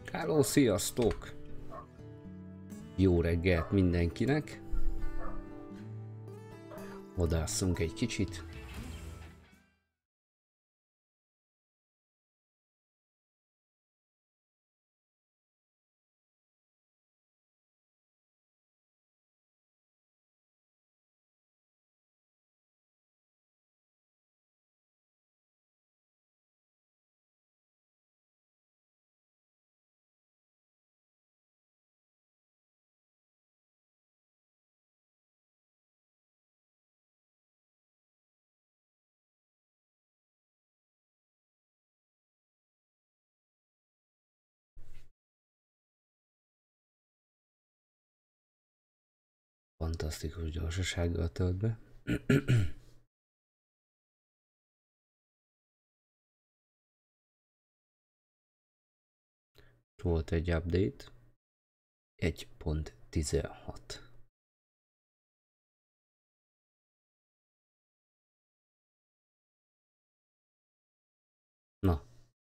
Hello, sziasztok! Jó reggelt mindenkinek! Vadásszunk egy kicsit. Fantasztikus gyorsasággal tölt be. Volt egy update. 1.16. Na.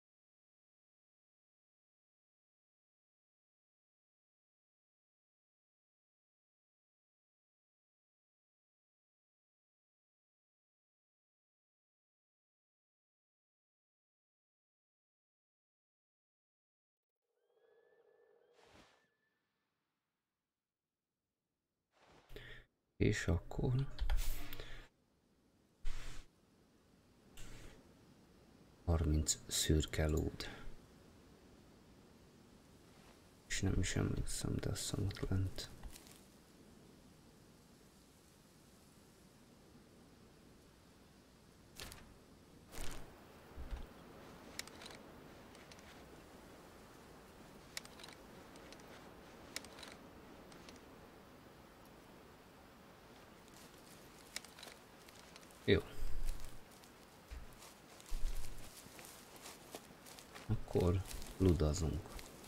És akkor... 30 szürke lód. És nem is emlékszem, de azt hiszem ott lent. Jó. Akkor ludazunk.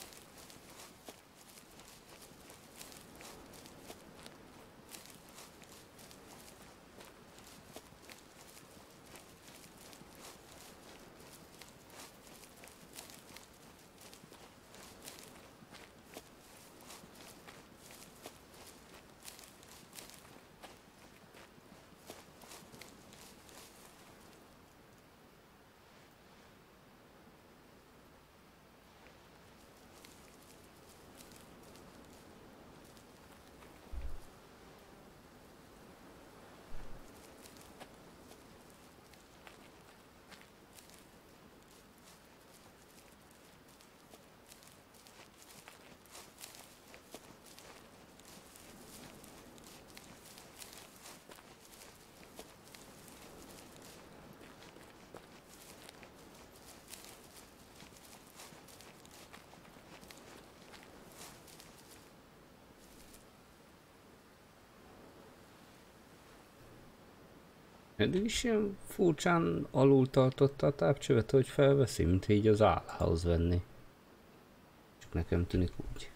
Eddig is ilyen furcsán alul tartotta a tápcsövet, hogy felveszi, mint így az állához venni. Csak nekem tűnik úgy.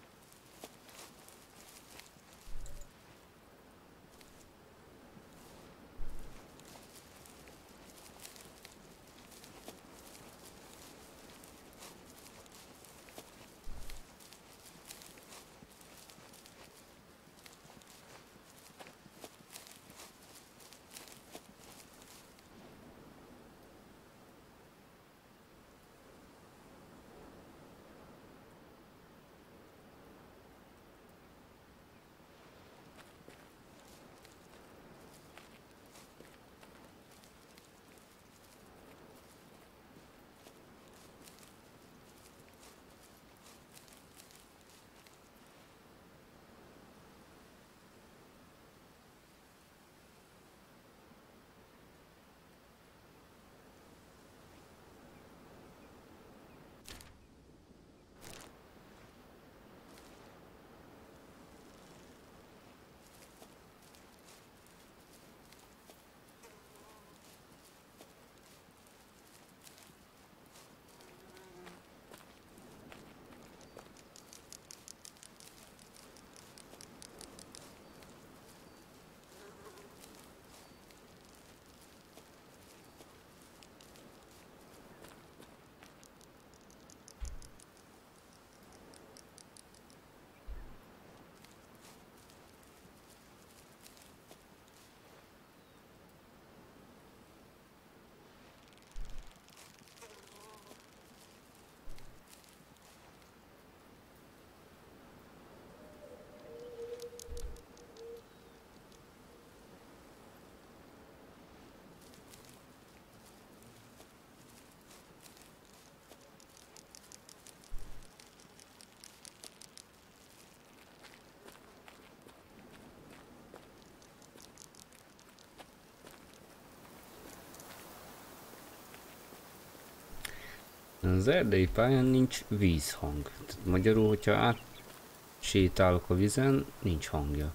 Az erdei pályán nincs vízhang. Tehát magyarul, hogyha átsétálok a vizen, nincs hangja.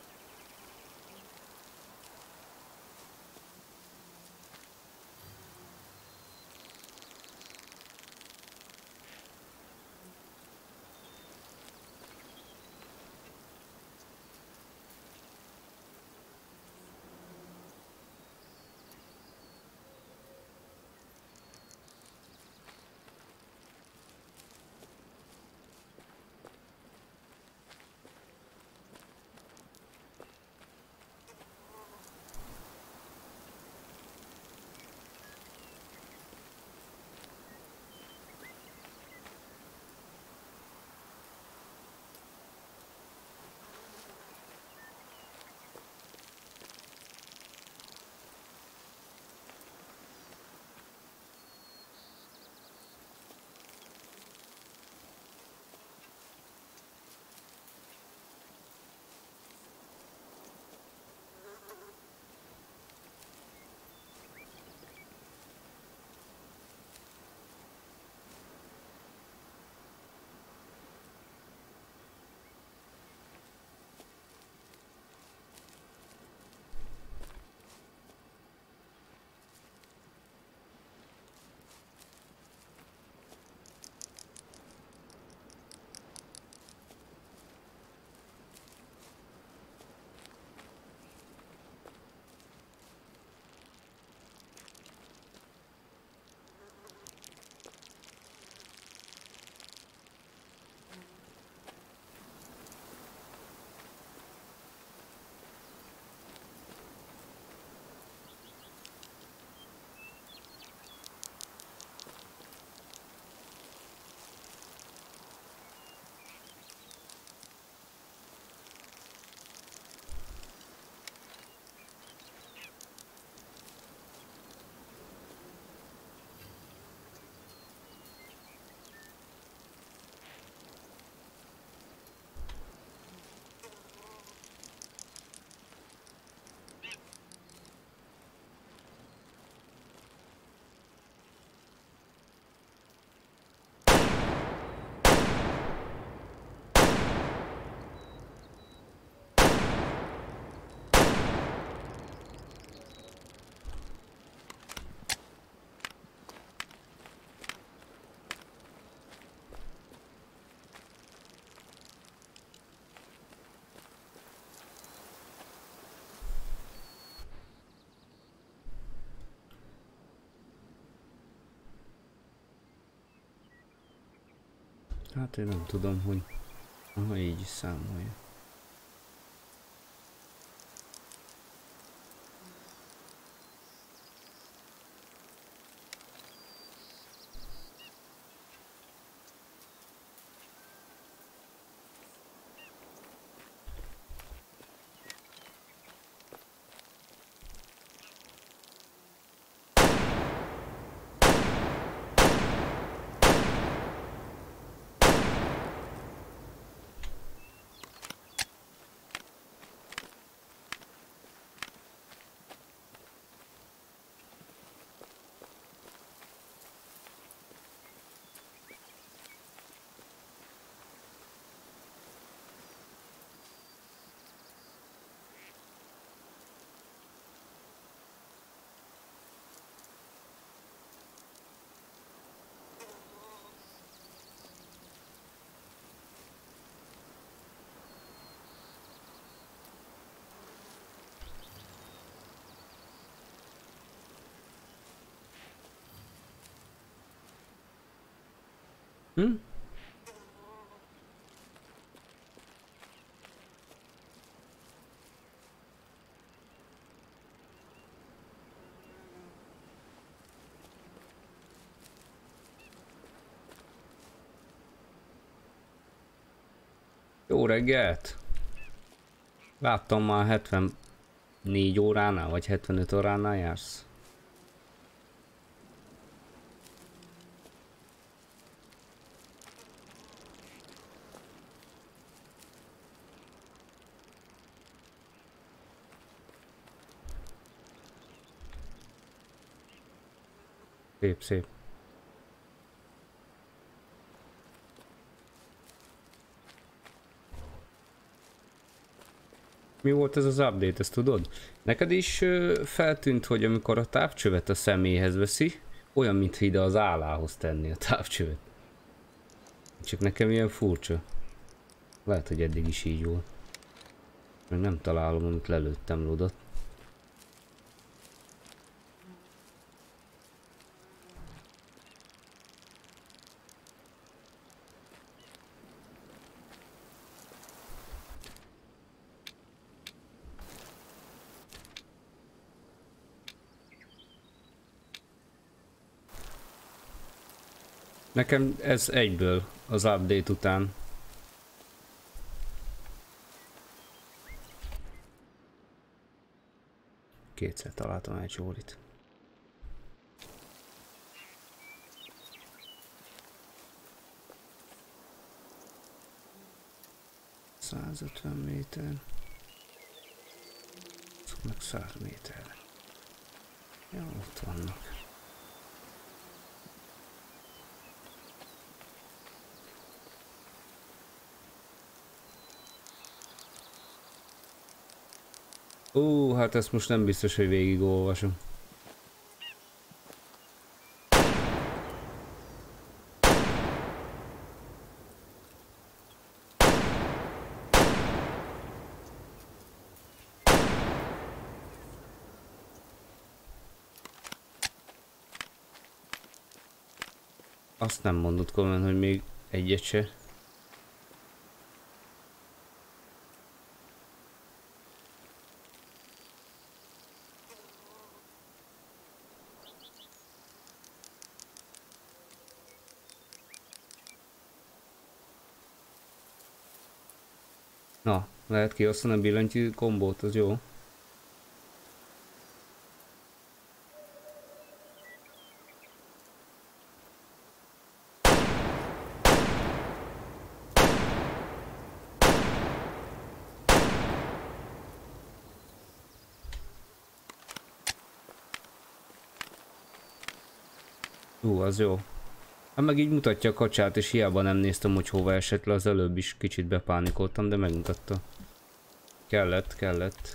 Hát én nem tudom, hogy... Aha, így is számolja. Hm? Jó reggelt! Láttam már 74 óránál, vagy 75 óránál jársz. Szép, szép. Mi volt ez az update, ezt tudod? Neked is feltűnt, hogy amikor a távcsövet a személyhez veszi, olyan, mintha ide az állához tenni a távcsövet. Csak nekem ilyen furcsa. Lehet, hogy eddig is így volt. Meg nem találom, amit lelőttem Ludat. Nekem ez egyből az update után. Kétszer találtam egy csórit. ...150 méter... ...meg 100 méter... ...ja, ott vannak. Hát ezt most nem biztos, hogy végigolvasom. Azt nem mondott komolyan, hogy még egyet se. Na, lehet kiosztani a billentyű kombót, az jó. Az jó. Hát meg így mutatja a kacsát, és hiába nem néztem, hogy hova esett le, az előbb is kicsit bepánikoltam, de megmutatta. Kellett.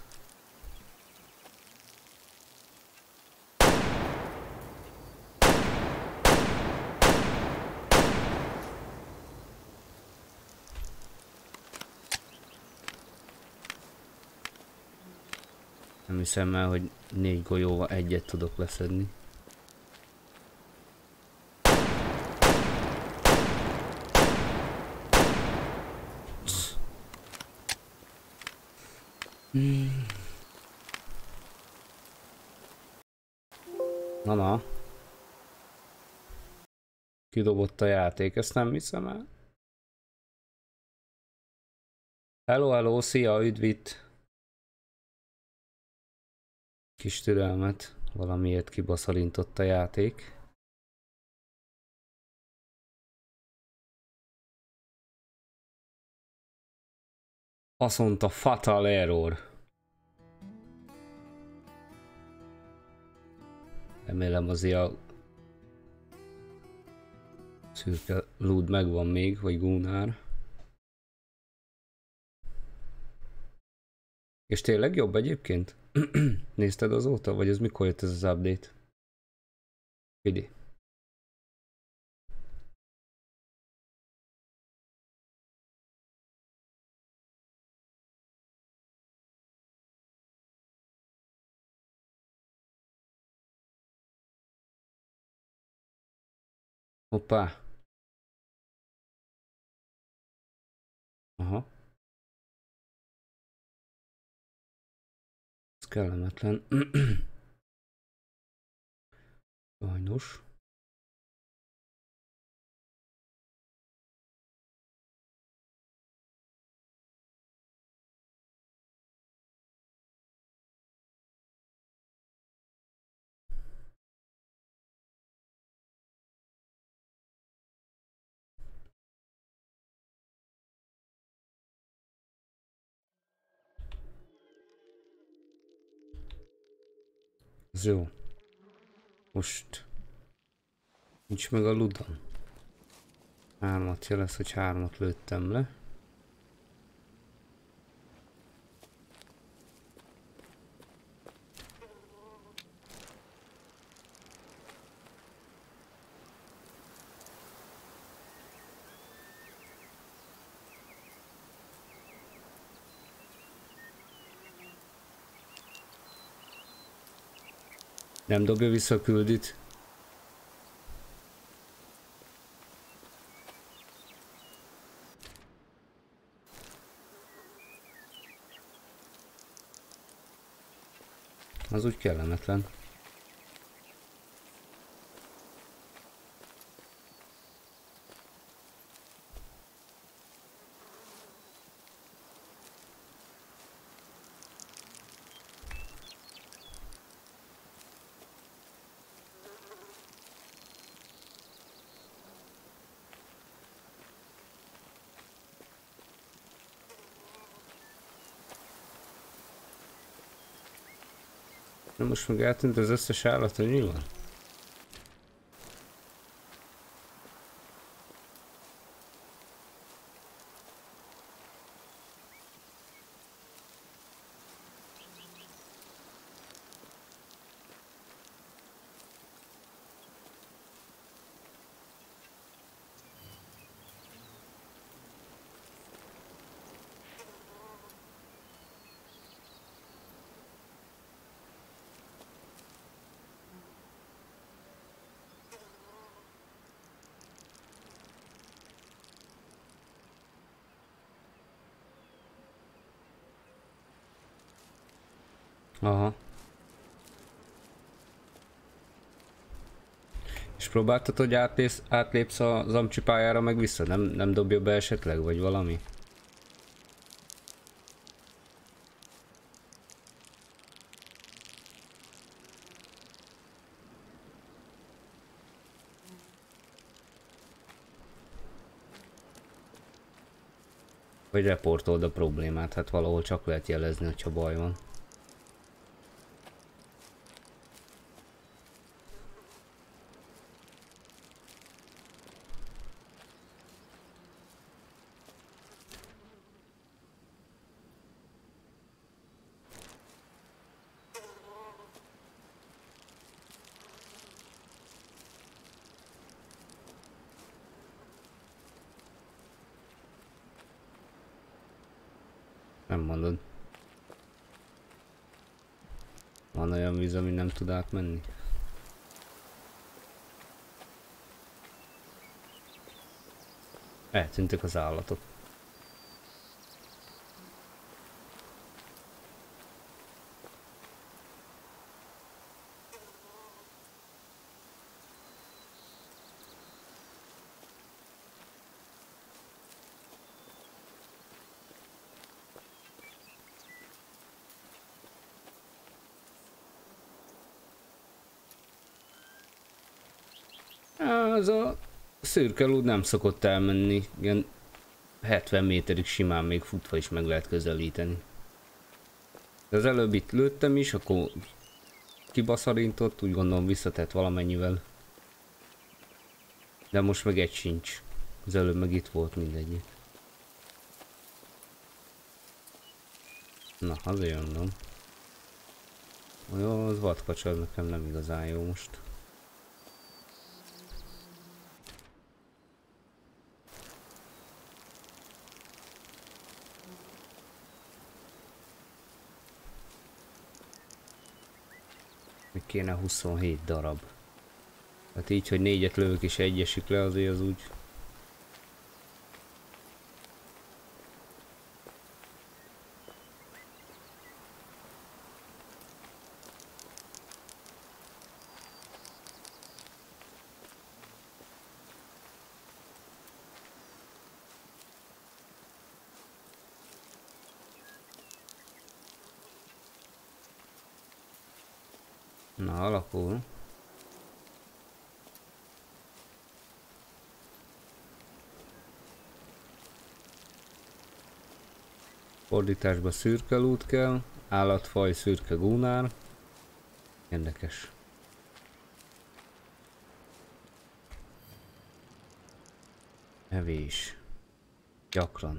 Nem hiszem el, hogy 4 golyóval egyet tudok leszedni. Na. Kidobott a játék, ezt nem hiszem el. Hello, szia, üdvít! Kis türelmet, valamiért kibaszalintott a játék. Azt mondta, fatal error. Remélem azért a szürke lúd megvan még, vagy gúnár. És tényleg jobb egyébként? Nézted azóta, vagy ez mikor jött ez az update? Figyelj. Hoppá. Aha. Ez kellemetlen. Sajnos. Ez jó. Most nincs meg a ludon. 3-at jelez, hogy 3-at lőttem le. Nem dobja vissza a küldit. Az úgy kellemetlen. Na most meg eltűnt az összes állat, hogy mi van? Aha. És próbáltad, hogy átlépsz az amcsi pályára meg vissza? Nem dobja be esetleg, vagy valami? Vagy reportold a problémát, hát valahol csak lehet jelezni, hogyha baj van. Nem mondod. Van olyan víz, ami nem tud átmenni? Eltűntek az állatok. Az a szürke lúd nem szokott elmenni, ilyen 70 méterig simán még futva is meg lehet közelíteni. De az előbb itt lőttem is, akkor kibaszarintott, úgy gondolom visszatett valamennyivel. De most meg egy sincs. Az előbb meg itt volt mindegyik. Na, azért mondom. Jó, az vadkacsa nekem nem igazán jó most. Még kéne 27 darab. Hát így, hogy 4-et lövök és egyesik le, azért az úgy... Na, alakul. Fordításba szürke lút kell, állatfaj szürke gúnár. Érdekes. Evés. Gyakran.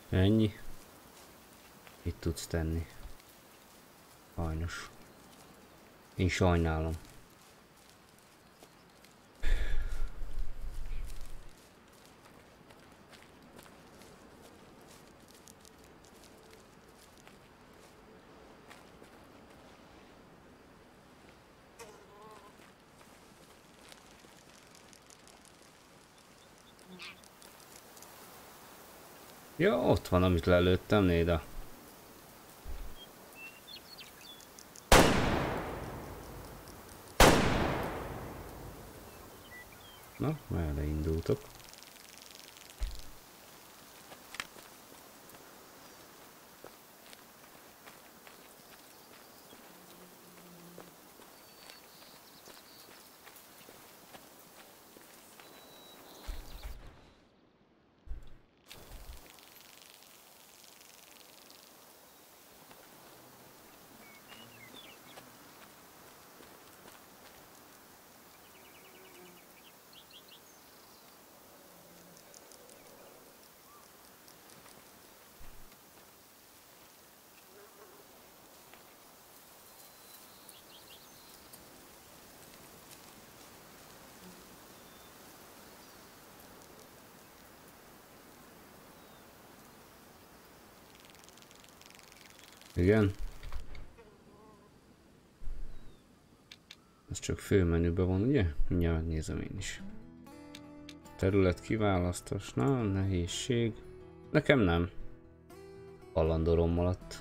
Ennyi. Mit tudsz tenni? Sajnos. Én sajnálom. Ja, ott van, amit lelőttem, Néda. Na, merre indultok? Igen? Ez csak főmenüben van, ugye? Mindjárt nézem én is. Terület kiválasztás, na, nehézség. Nekem nem. Halandorom alatt.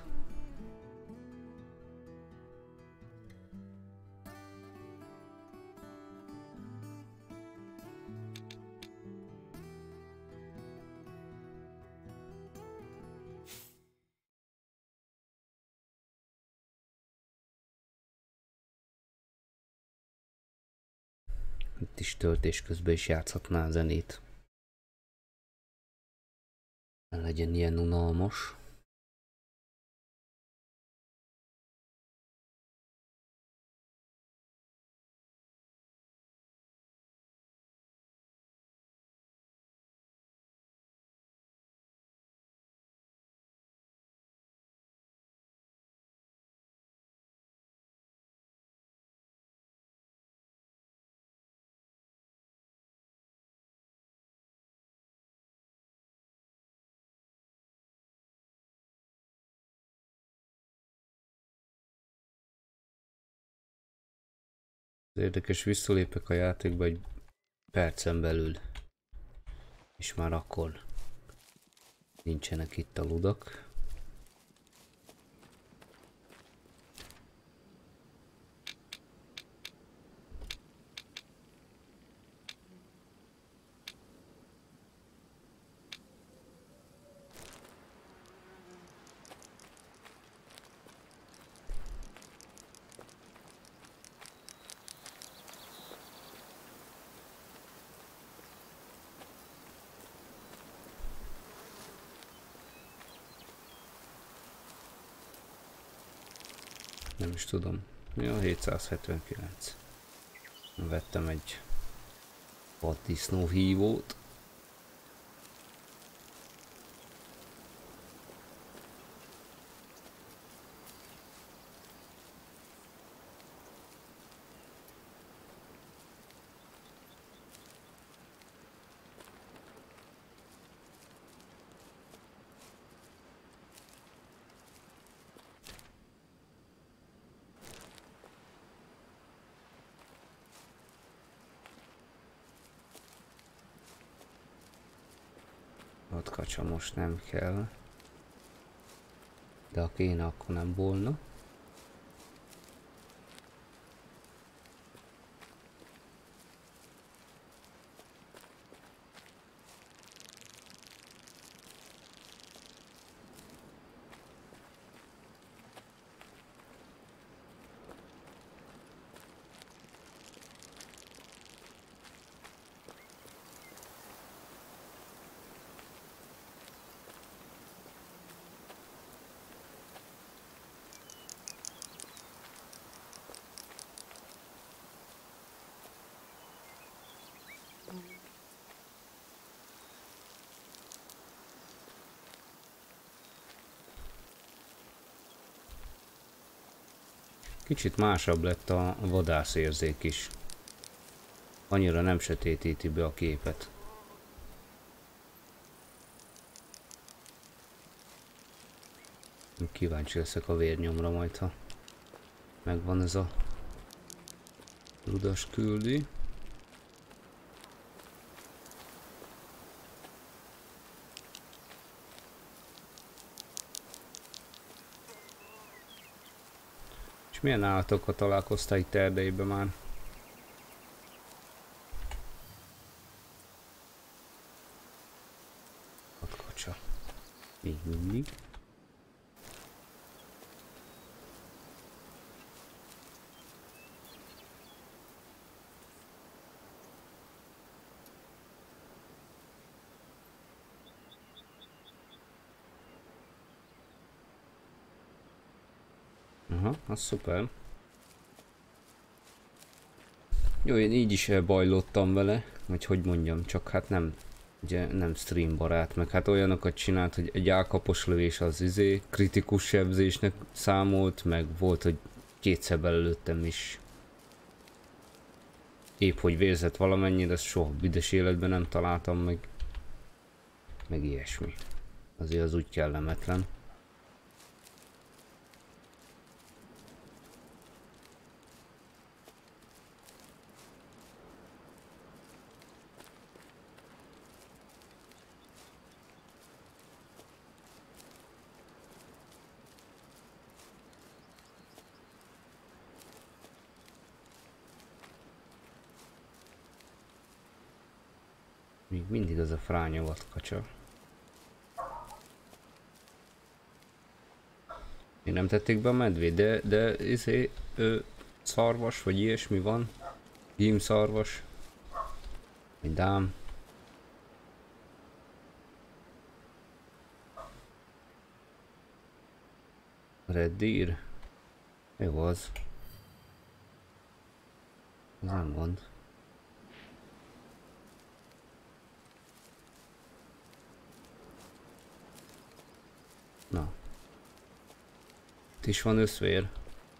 Itt is töltés közben is játszhatná a zenét. Ne legyen ilyen unalmas. Érdekes, visszalépek a játékba egy percen belül. És már akkor nincsenek itt a ludak. Nem is tudom. Mi a 779? Vettem egy vaddisznó hívót. Ott kacsa most nem kell. De ha kéne, akkor nem volna. Kicsit másabb lett a vadászérzék is. Annyira nem sötétíti be a képet. Kíváncsi leszek a vérnyomra majd, ha megvan ez a ludas küldi. És milyen állatokkal találkoztál itt Erdélyben már? Vadkacsa. Még mindig. Aha, az szuper. Jó, én így is elbajlottam vele, vagy hogy mondjam, csak hát nem, ugye nem stream barát, meg hát olyanokat csinált, hogy egy állkapos lövés az kritikus sebzésnek számolt, meg volt, hogy kétszer belelőttem is. Épp hogy vérzett valamennyire, ezt soha büdös életben nem találtam meg ilyesmi. Azért az úgy kellemetlen. Még mindig az a fránya vadkacsa. Még nem tették be a medvét, de szarvas vagy ilyesmi van. Hímszarvas. Egy dám. Red Deer. Jó az. Ez nem gond. Na. Itt is van összvér.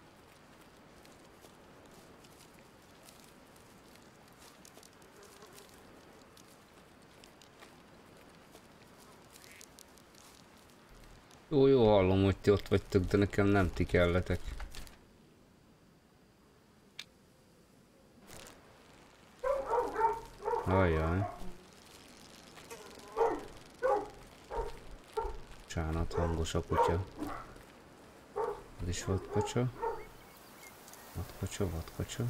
Jó, hallom, hogy ti ott vagytok, de nekem nem ti kelletek. Ajjaj. Csánat, hangos a kutya. Ez is vadkacsa. Vadkacsa.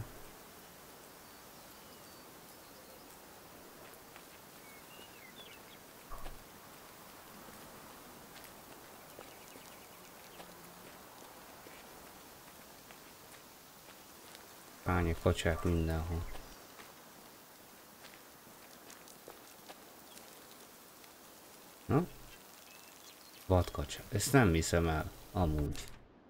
Pányek, kacsák mindenhol. Na? Vadkacsa. Ezt nem viszem el. Amúgy.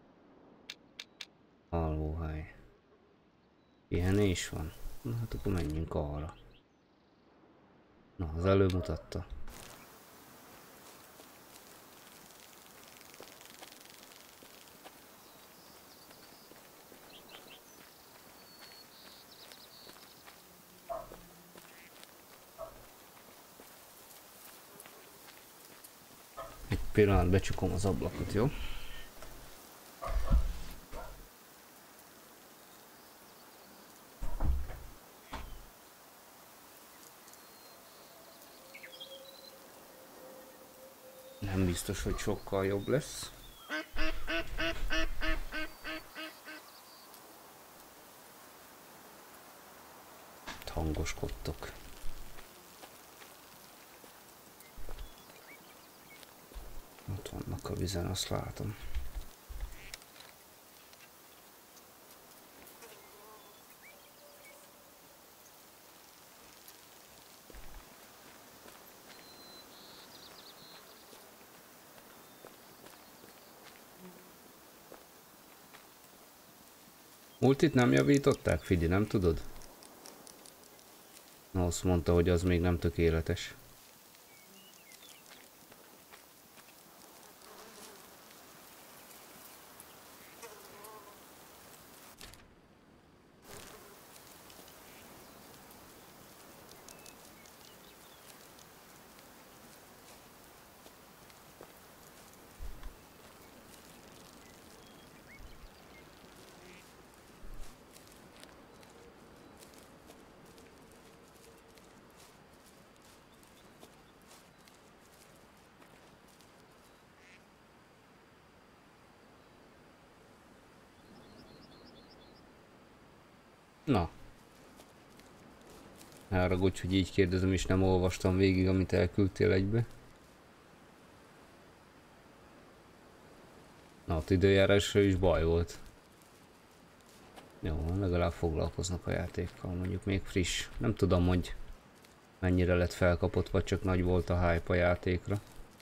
Alvóhely. Pihenés van. Na hát akkor menjünk arra. Na, az előbb mutatta. Egy pillanat, becsukom az ablakot, jó? Nem biztos, hogy sokkal jobb lesz. Hangoskodtok. Ott vannak a vizen, azt látom. Multit nem javították, Fidi, nem tudod? Na, azt mondta, hogy az még nem tökéletes. Na. Ne haragudj, hogy így kérdezem, és nem olvastam végig, amit elküldtél egybe. Na, ott időjárásra is baj volt. Jó, legalább foglalkoznak a játékkal, mondjuk még friss. Nem tudom, hogy mennyire lett felkapott, vagy csak nagy volt a hype a játékra.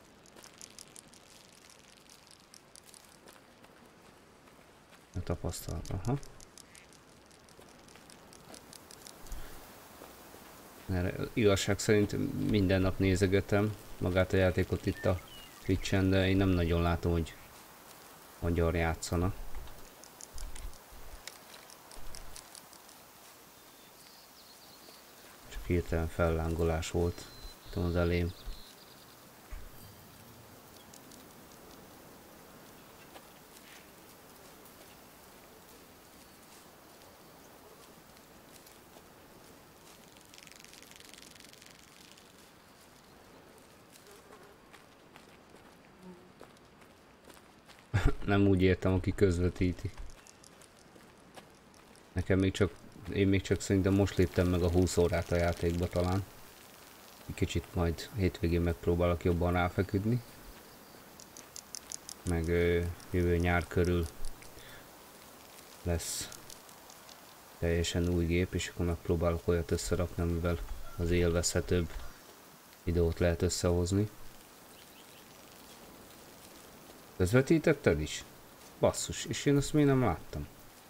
A tapasztalat, aha. Mert igazság szerint minden nap nézegetem magát a játékot itt a Twitch-en, de én nem nagyon látom, hogy magyar játszana. Csak hirtelen fellángolás volt az elém. Nem úgy értem, aki közvetíti. Nekem még csak, én még csak szerintem most léptem meg a 20 órát a játékba talán. Kicsit majd hétvégén megpróbálok jobban ráfeküdni. Meg jövő nyár körül lesz teljesen új gép, és akkor megpróbálok olyat összerakni, amivel az élvezhetőbb videót lehet összehozni. Közvetítetted is? Basszus, és én azt még nem láttam.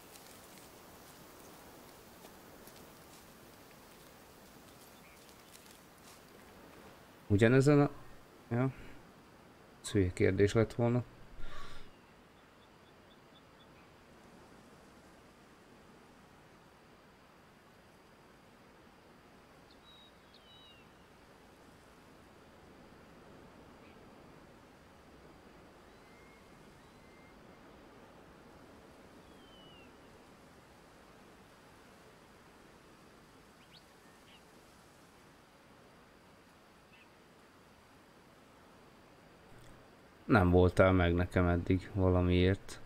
Ugyanezen a... Ja. Szülye kérdés lett volna. Nem voltál meg nekem eddig valamiért.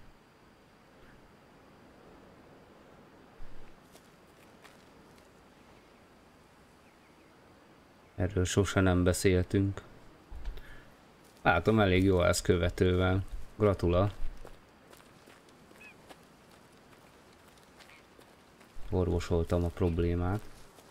Erről sose nem beszéltünk. Látom, elég jó ez követővel. Gratula. Orvosoltam a problémát.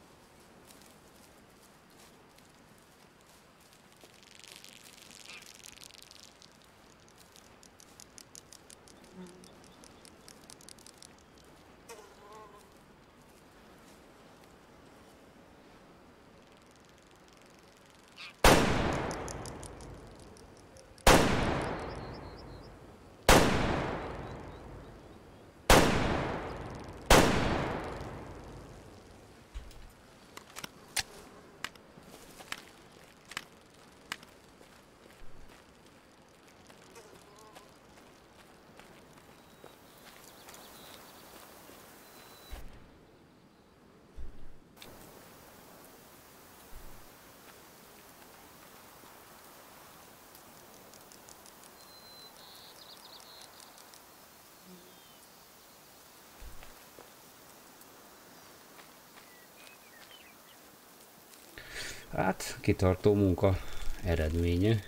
Hát, kitartó munka eredménye.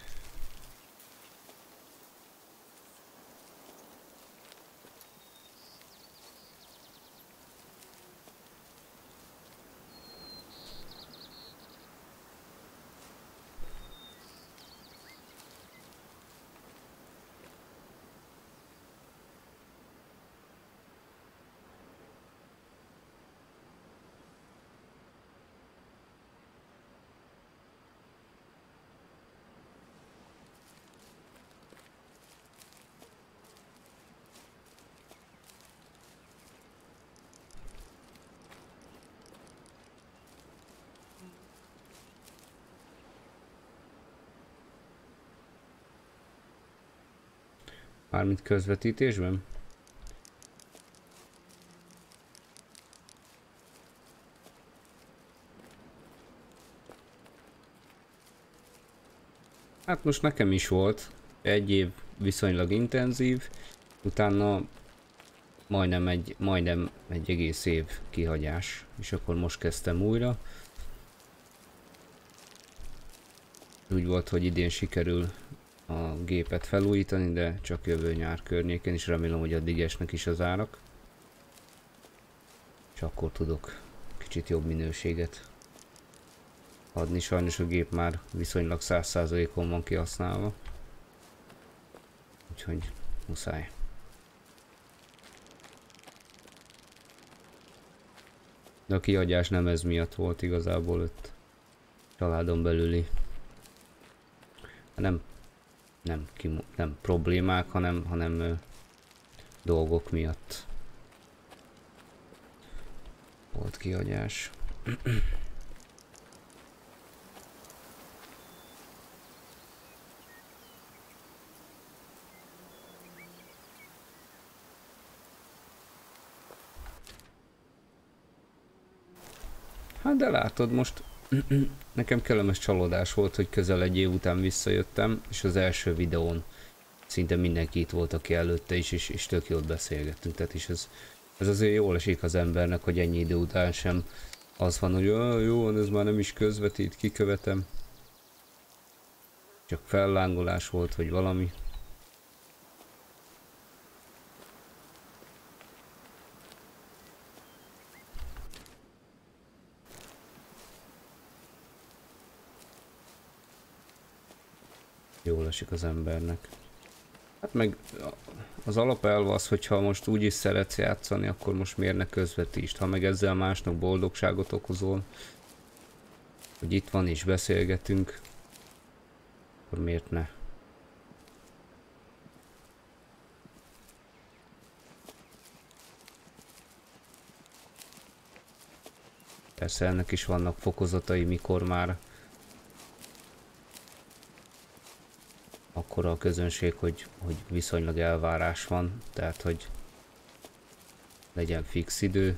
Mármint közvetítésben? Hát most nekem is volt egy év viszonylag intenzív, utána majdnem egy egész év kihagyás, és akkor most kezdtem újra. Úgy volt, hogy idén sikerül a gépet felújítani, de csak jövő nyár környéken, és remélem, hogy addig esnek is az árak. És akkor tudok kicsit jobb minőséget adni. Sajnos a gép már viszonylag 100%-on van kihasználva. Úgyhogy muszáj. De a kihagyás nem ez miatt volt, igazából ott családon belüli. Nem problémák, hanem dolgok miatt volt kihagyás. Hát de látod, most nekem kellemes csalódás volt, hogy közel egy év után visszajöttem, és az első videón szinte mindenki itt volt, aki előtte is, és tök jót beszélgettünk. Tehát is ez azért jól esik az embernek, hogy ennyi idő után sem az van, hogy jó van, ez már nem is közvetít, kikövetem. Csak fellángolás volt, vagy valami. Jól esik az embernek. Hát meg az alapelv az, hogyha most úgy is szeretsz játszani, akkor most miért ne közvetítsd? Ha meg ezzel másnak boldogságot okozol, hogy itt van és beszélgetünk, akkor miért ne? Persze ennek is vannak fokozatai, mikor már akkora a közönség, hogy viszonylag elvárás van, tehát hogy legyen fix idő.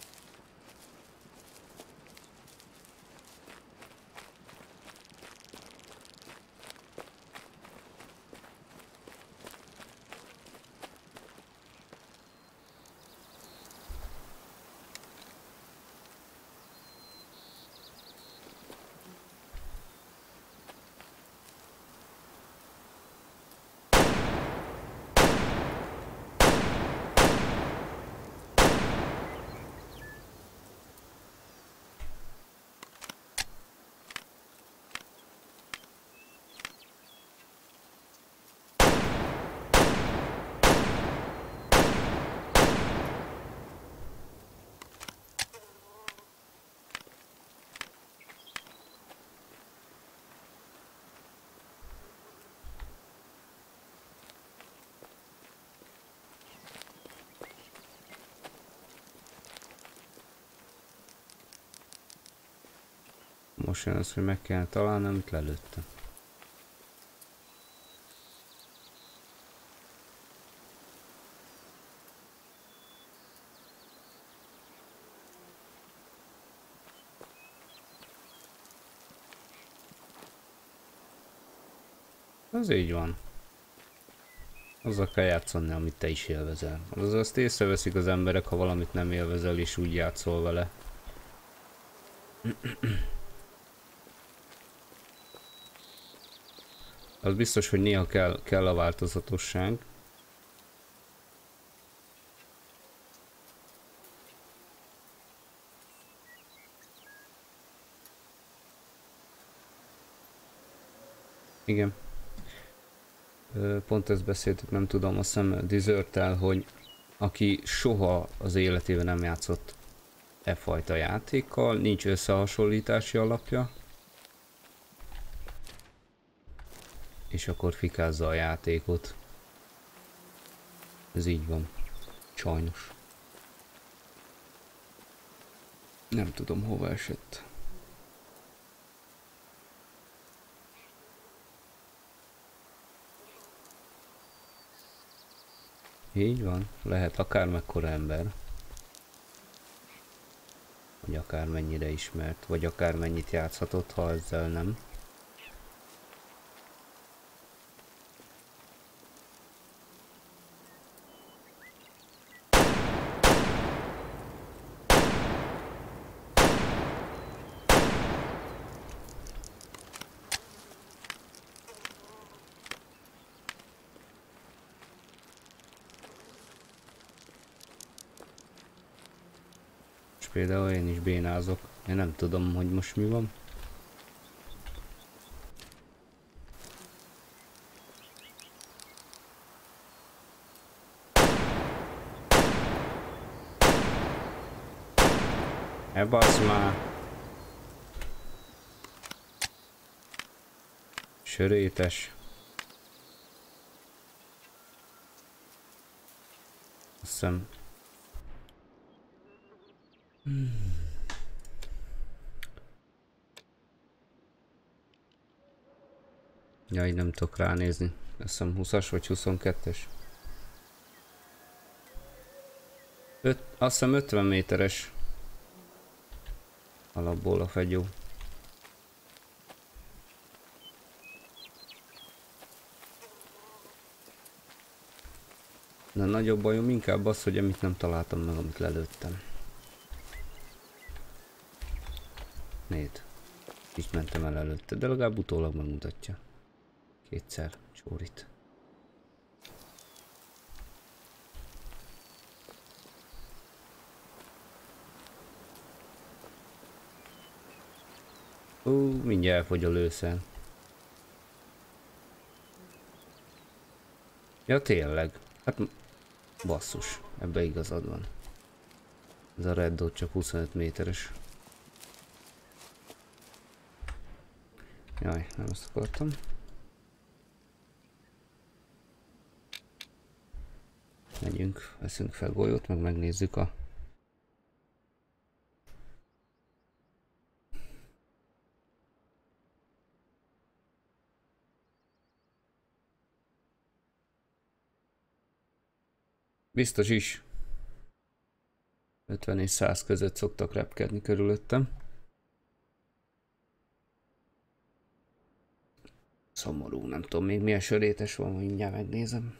Most jön az, hogy meg kell találnom, amit lelőttem. Az így van. Azzal kell játszani, amit te is élvezel. Azaz azt észreveszik az emberek, ha valamit nem élvezel és úgy játszol vele. Az biztos, hogy néha kell a változatosság. Igen. Pont ezt beszéltük, nem tudom, azt hiszem Desertel, hogy aki soha az életében nem játszott e fajta játékkal, nincs összehasonlítási alapja, és akkor fikázza a játékot. Ez így van. Sajnos. Nem tudom, hova esett. Így van. Lehet akármekkora ember. Vagy akármennyire ismert. Vagy akármennyit játszhatott, ha ezzel nem. Most például én is bénázok. Én nem tudom, hogy most mi van. Basz már! Sörétes. Azt hiszem. Jaj, nem tudok ránézni. Azt hiszem 20-as vagy 22-es. Azt hiszem 50 méteres. Alapból a fegyó. De a nagyobb bajom inkább az, hogy amit nem találtam meg, amit lelőttem. Nézd. Így mentem el előtte, de legalább utólag megmutatja. Kétszer csórit. Mindjárt elfogy a lőszer. Ja tényleg, hát basszus, ebbe igazad van. Ez a Red Dot csak 25 méteres. Jaj, nem azt akartam. Megyünk, veszünk fel golyót, meg megnézzük a... Biztos is. 50 és 100 között szoktak repkedni körülöttem. Szomorú, nem tudom még milyen sörétes van, mindjárt megnézem.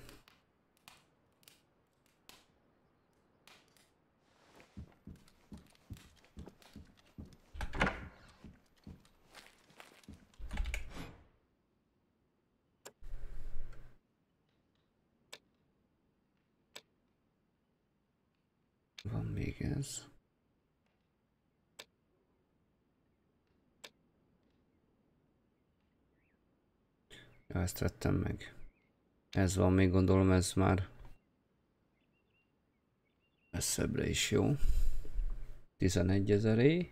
Van még ez. Ja, ezt vettem meg. Ez van még, gondolom, ez már messzebbre is jó. 11 000-é.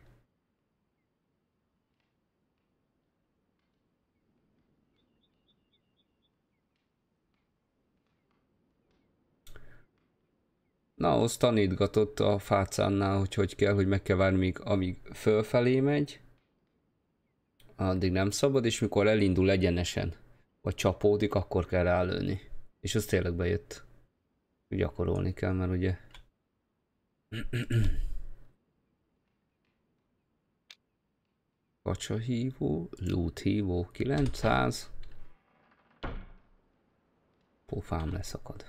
Na, azt tanítgatott a fácánnál, hogy kell, hogy meg kell várni, amíg fölfelé megy. Addig nem szabad, és mikor elindul egyenesen, vagy csapódik, akkor kell rálőni. És az tényleg bejött. Gyakorolni kell, mert ugye... Kacsa hívó, loot hívó, 900. Pofám leszakad.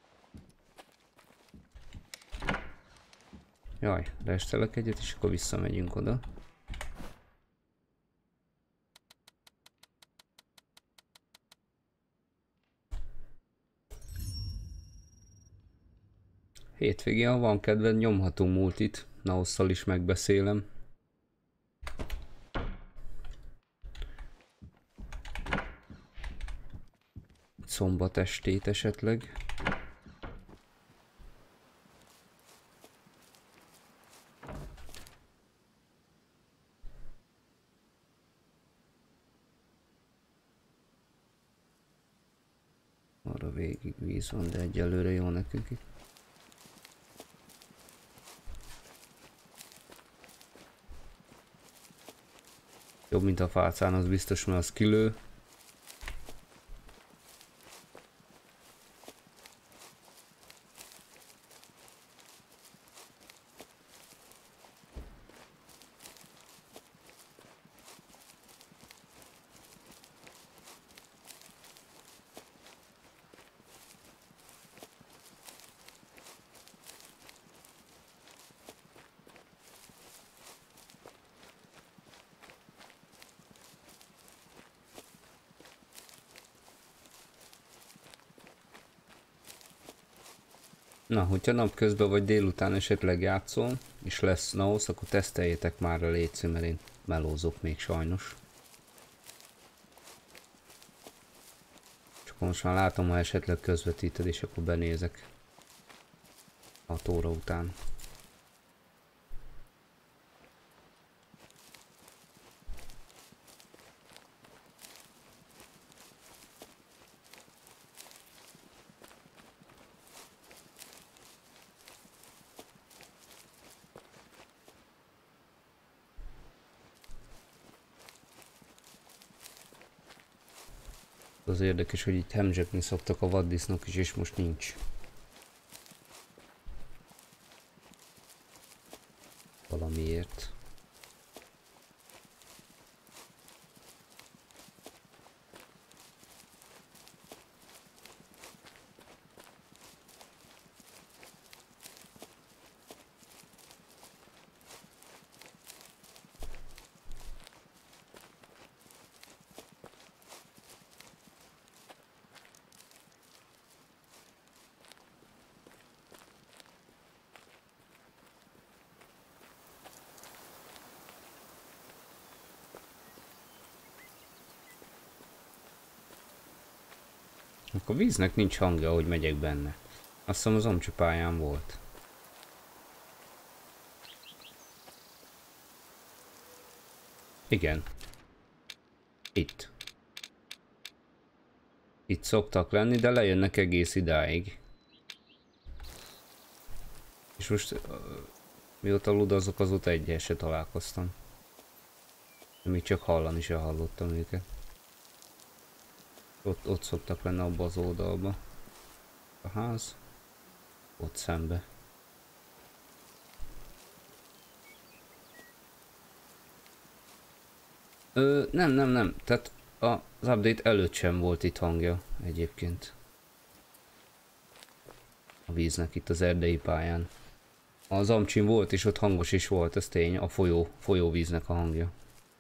Jaj, restelek egyet, és akkor visszamegyünk oda. Hétvégén, ha van kedved, nyomhatunk multit. Naosszal is megbeszélem. Szombat estét esetleg. Arra végig víz van, de egyelőre jó nekünk itt. Jobb, mint a fácán, az biztos, mert az kilő. Na, hogyha napközben vagy délután esetleg játszol, és lesz Naosz, akkor teszteljétek már a léci, mert én melózok még sajnos. Csak most már látom, ha esetleg közvetíted, és akkor benézek 6 óra után. Az érdekes, hogy itt hemzsegni szoktak a vaddisznók is, és most nincs. Valamiért. Akkor a víznek nincs hangja, ahogy megyek benne. Azt hiszem az omcsipályán volt. Igen. Itt. Itt szoktak lenni, de lejönnek egész idáig. És most mióta ludazok, azóta egyel se találkoztam. Még csak hallani se hallottam őket. Ott szoktak lenni abba az oldalba. A ház. Ott szembe. Nem. Tehát az update előtt sem volt itt hangja egyébként. A víznek itt az erdei pályán. Az Amcsin volt és ott hangos is volt, ez tény, a folyóvíznek a hangja.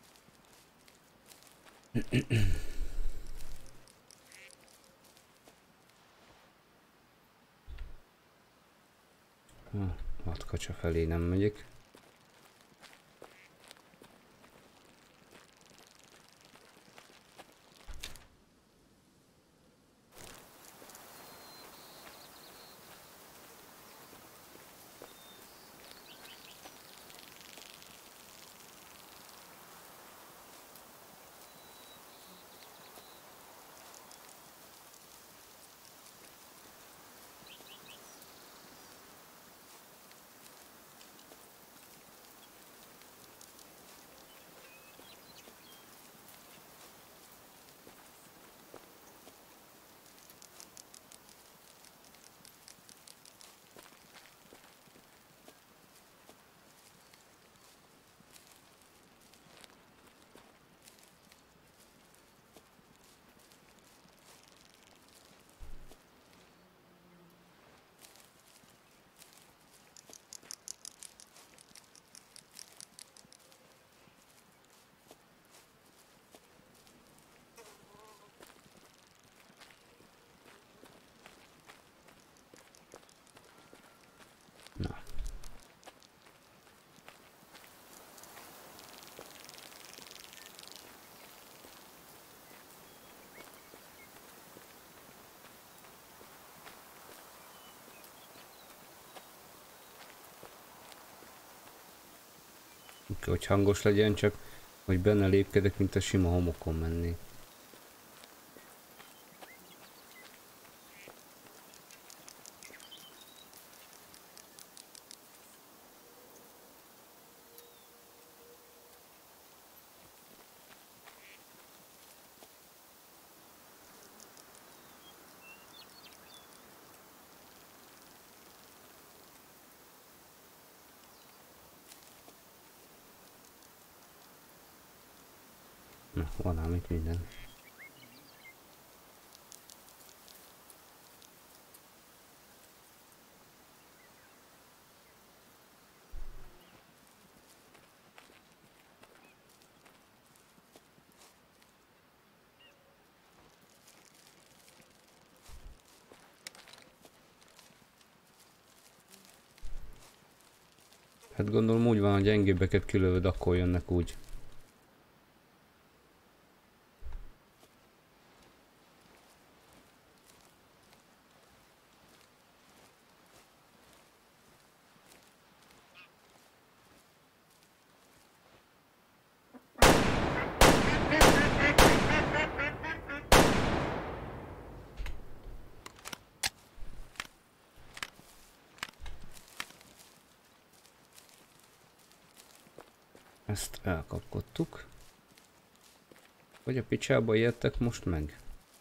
Matkacsa felé nem megyek. Na. Hogy hangos legyen, csak hogy benne lépkedek, mint a sima homokon mennék. Na, van ám itt minden. Hát gondolom úgy van, hogy gyengébbeket kilövöd, akkor jönnek úgy. Ezt elkapkodtuk. Hogy a picsába ijedtek most meg?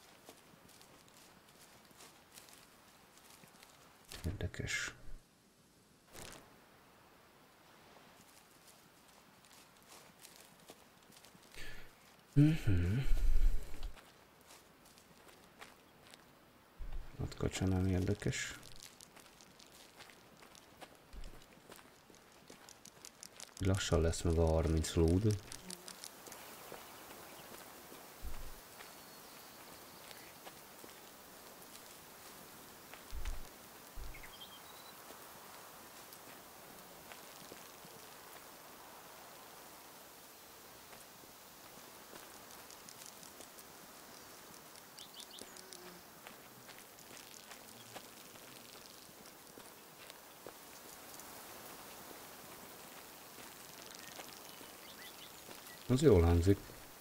Érdekes. Ott kacsa nem érdekes. Lassan lesz meg a 30 lód. Az jól hangzik.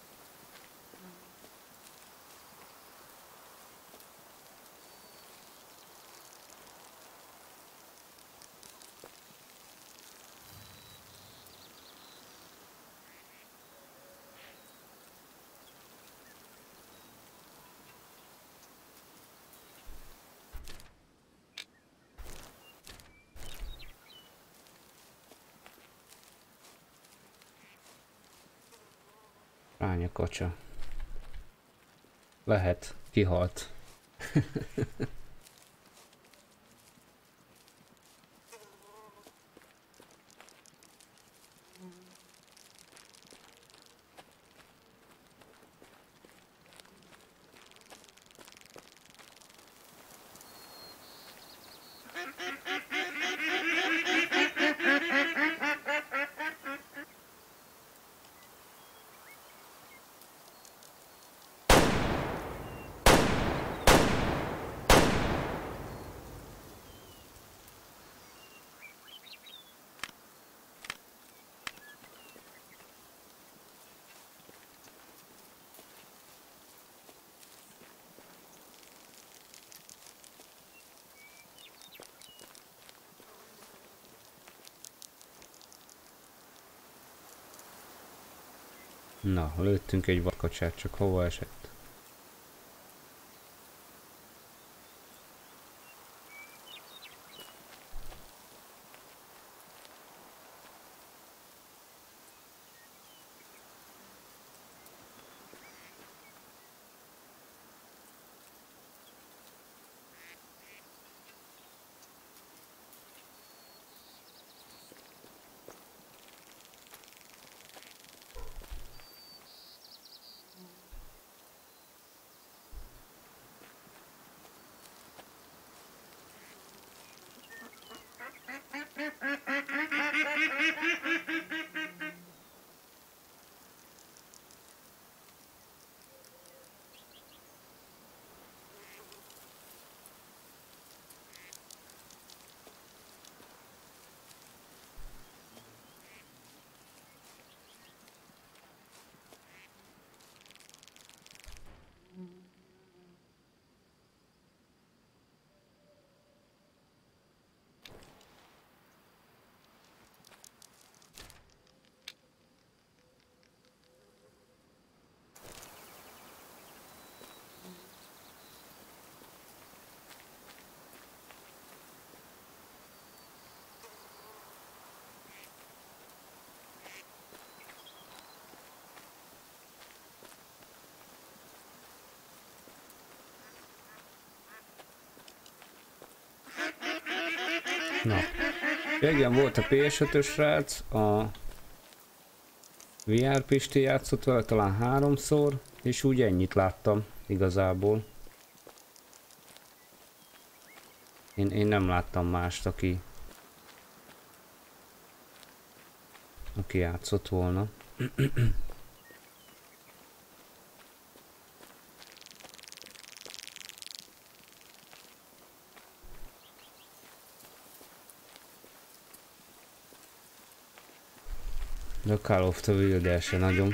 Ránya kacsa. Lehet, kihalt. Na, lőttünk egy vadkacsát, csak hova esett? Na, régen volt a PS5-ös srác, a VR Pisti játszott vele talán 3-szor, és úgy ennyit láttam igazából. Én nem láttam mást, aki aki játszott volna. De a Call of the Wild se nagyon.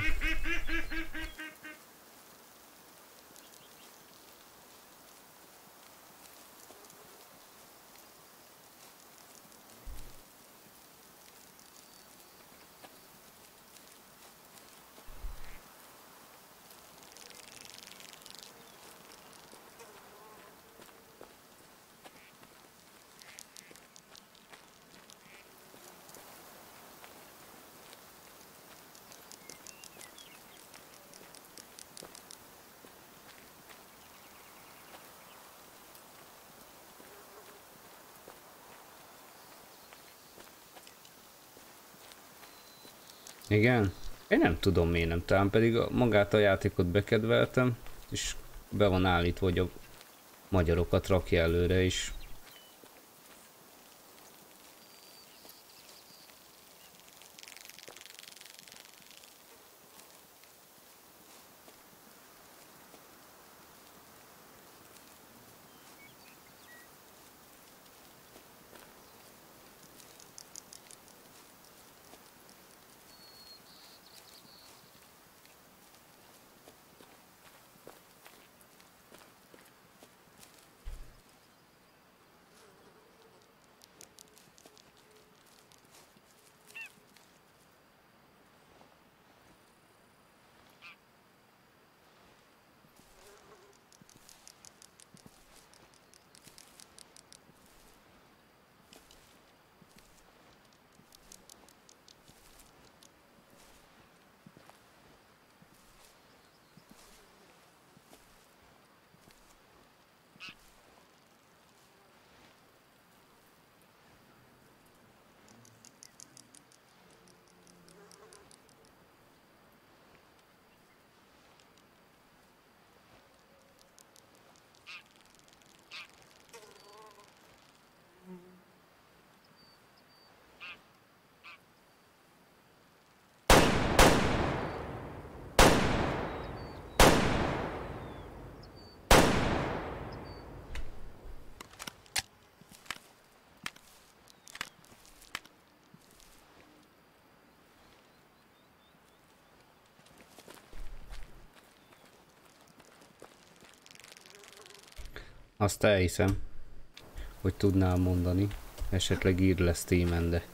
Igen? Én nem tudom miért nem, talán pedig magát a játékot bekedveltem, és be van állítva, hogy a magyarokat rakja előre is. Azt elhiszem, hogy tudnám mondani. Esetleg írd le Steamen, de...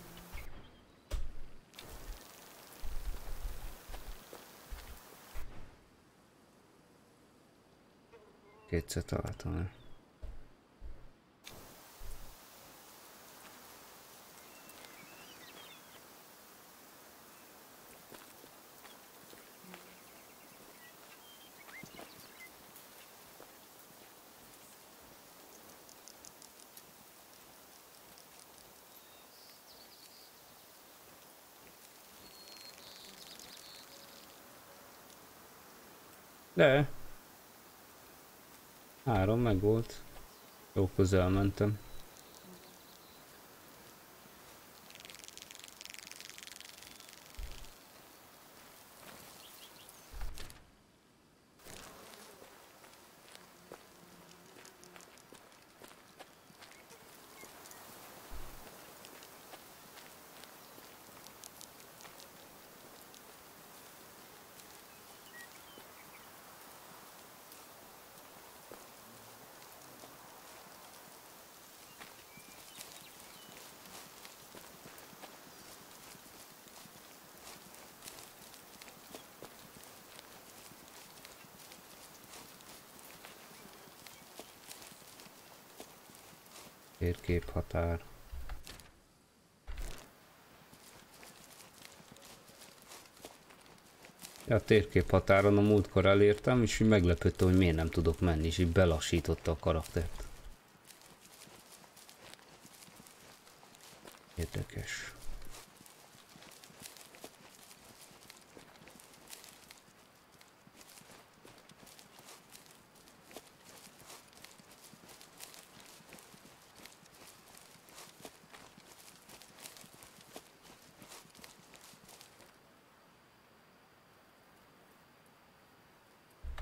Kétszer találtam el. De 3 meg volt. Jó közel mentem. Térképhatár. Ja, a térképhatáron a múltkor elértem, és így meglepődtem, hogy miért nem tudok menni, és így belassította a karaktert. Érdekes.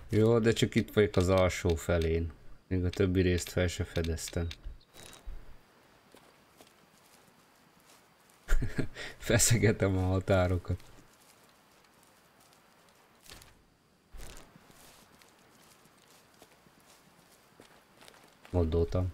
Jó, de csak itt vagyok az alsó felén. Még a többi részt fel se fedeztem. Feszegetem a határokat. Moddoltam.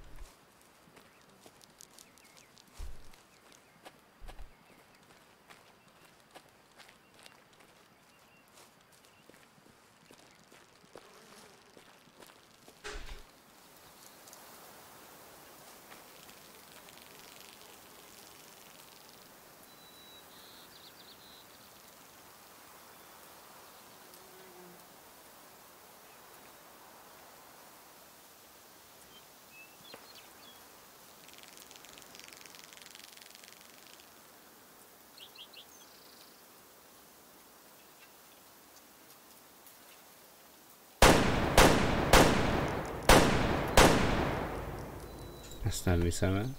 Ezt nem viszem el.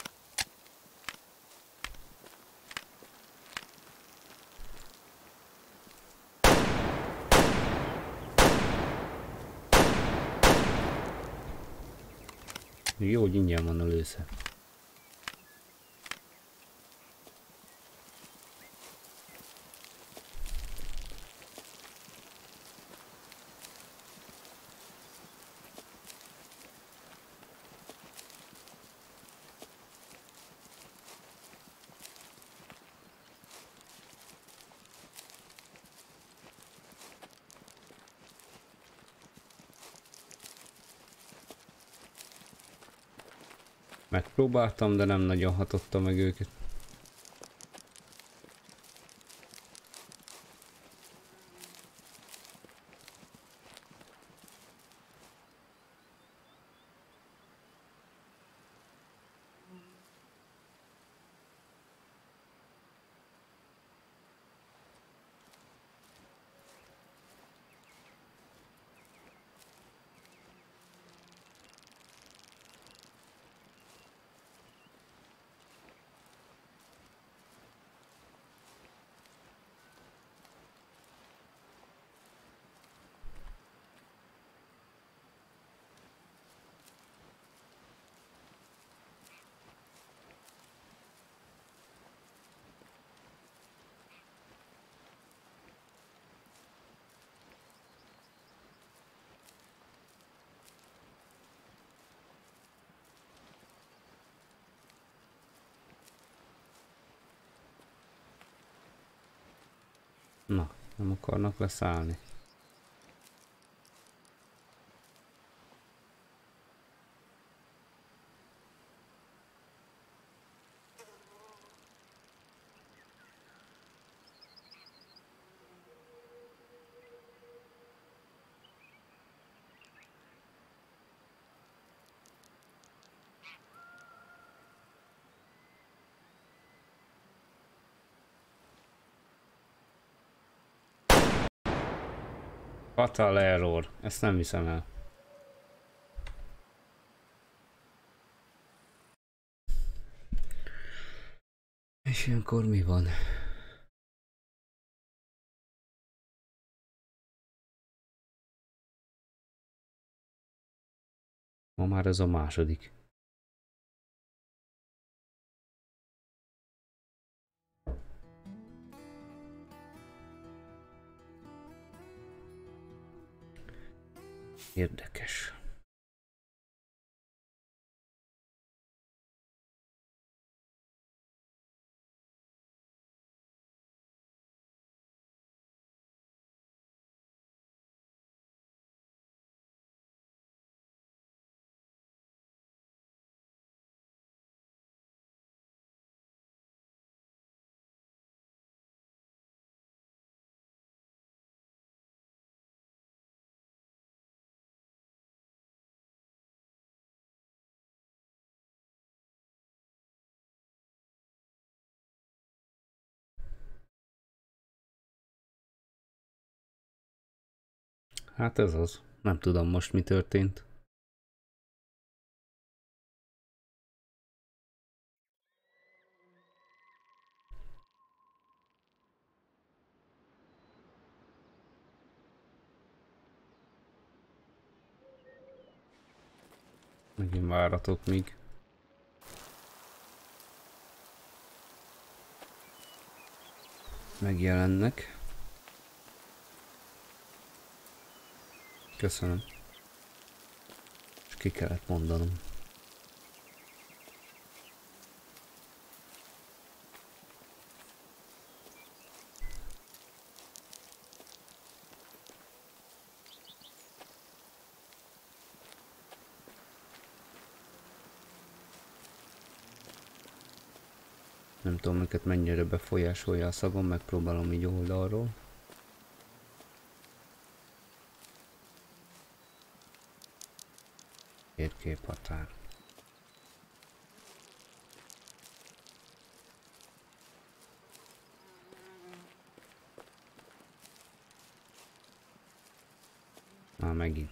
Jó, hogy ingyen van a lőszer. Megpróbáltam, de nem nagyon hatotta meg őket. Na, nem akarnak leszállni. Fatal error. Ezt nem viszem el. És ilyenkor mi van? Ma már ez a második. Érdekes. Hát ez az. Nem tudom most mi történt. Megint váratok még. Megjelennek. Köszönöm. És ki kellett mondanom. Nem tudom, őket mennyire befolyásolja a szagom, megpróbálom így oldalról. Térképhatár. Már megint.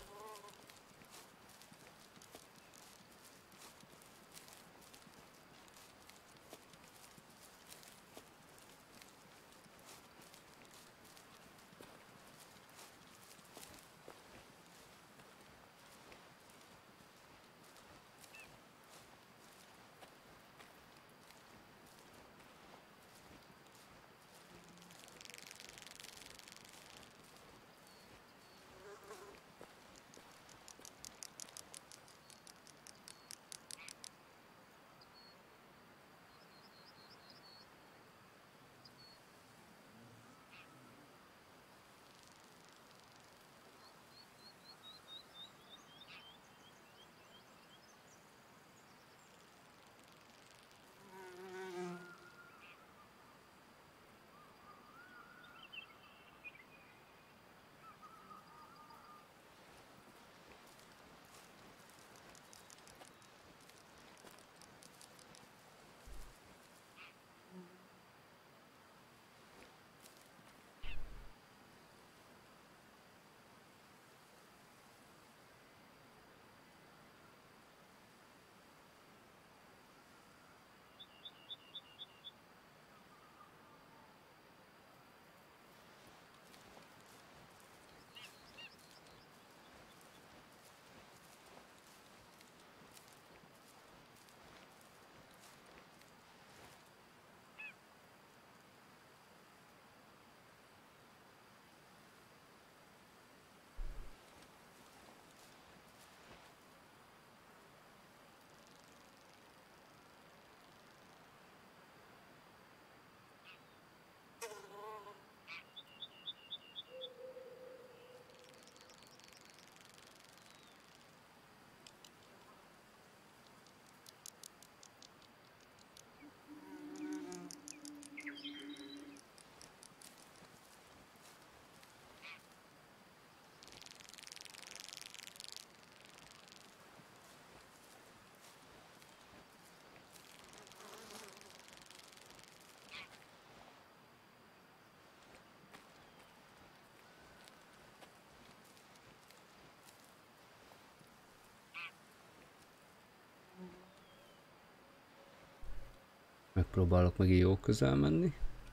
Megpróbálok meg jó közel menni.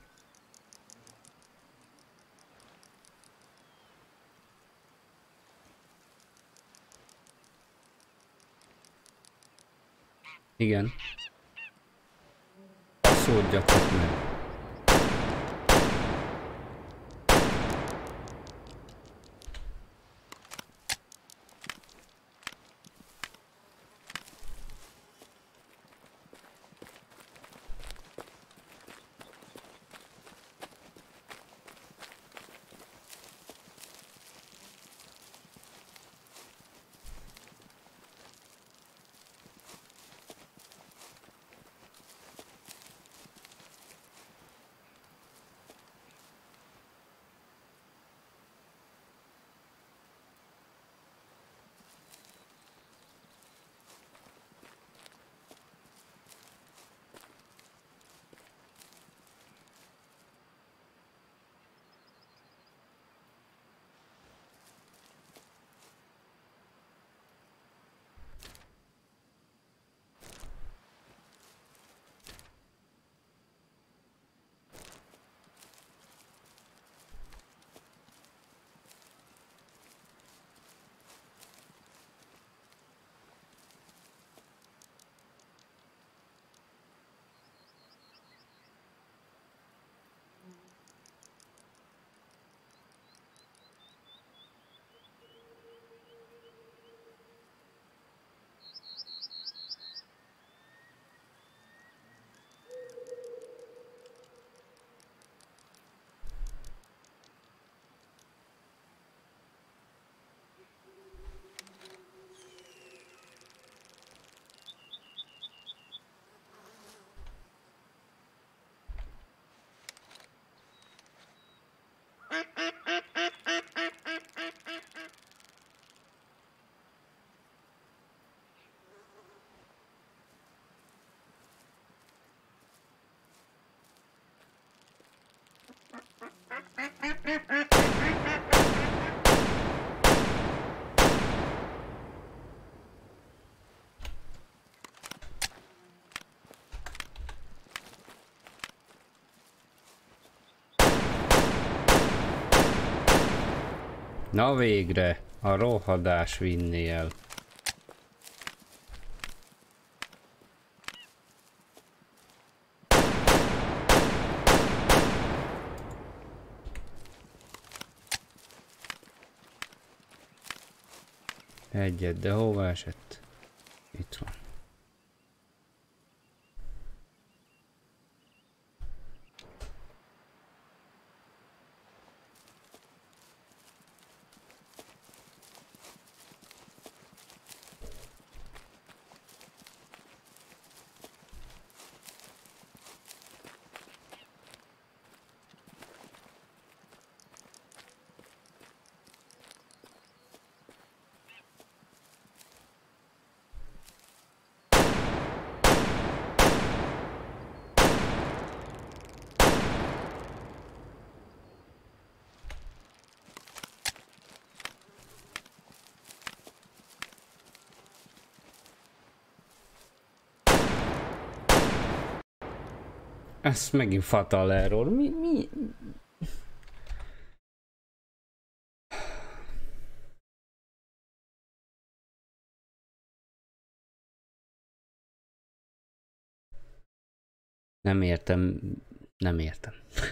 Igen. Szódjatok meg. Na végre, a rohadás vinni el. Egyet, de hova esett? Itt van. Ez megint fatal error. Mi? Nem értem. Nem értem.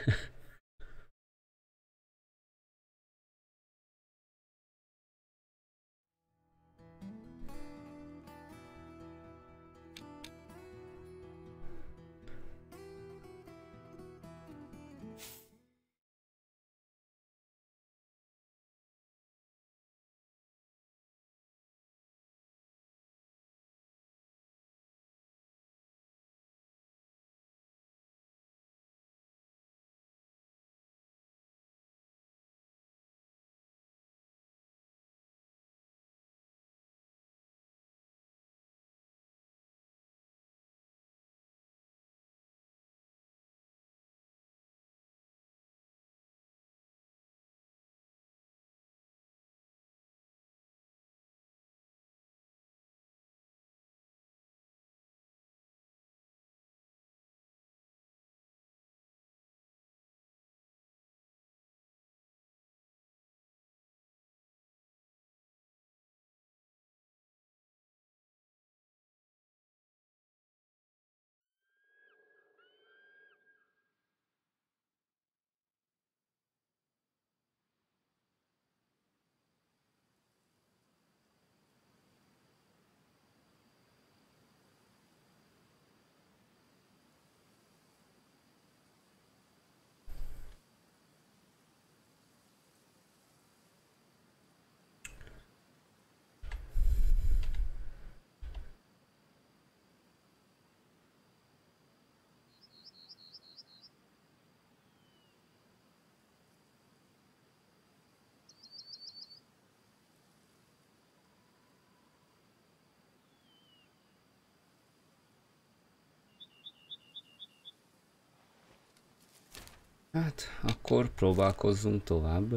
Hát, akkor próbálkozzunk tovább.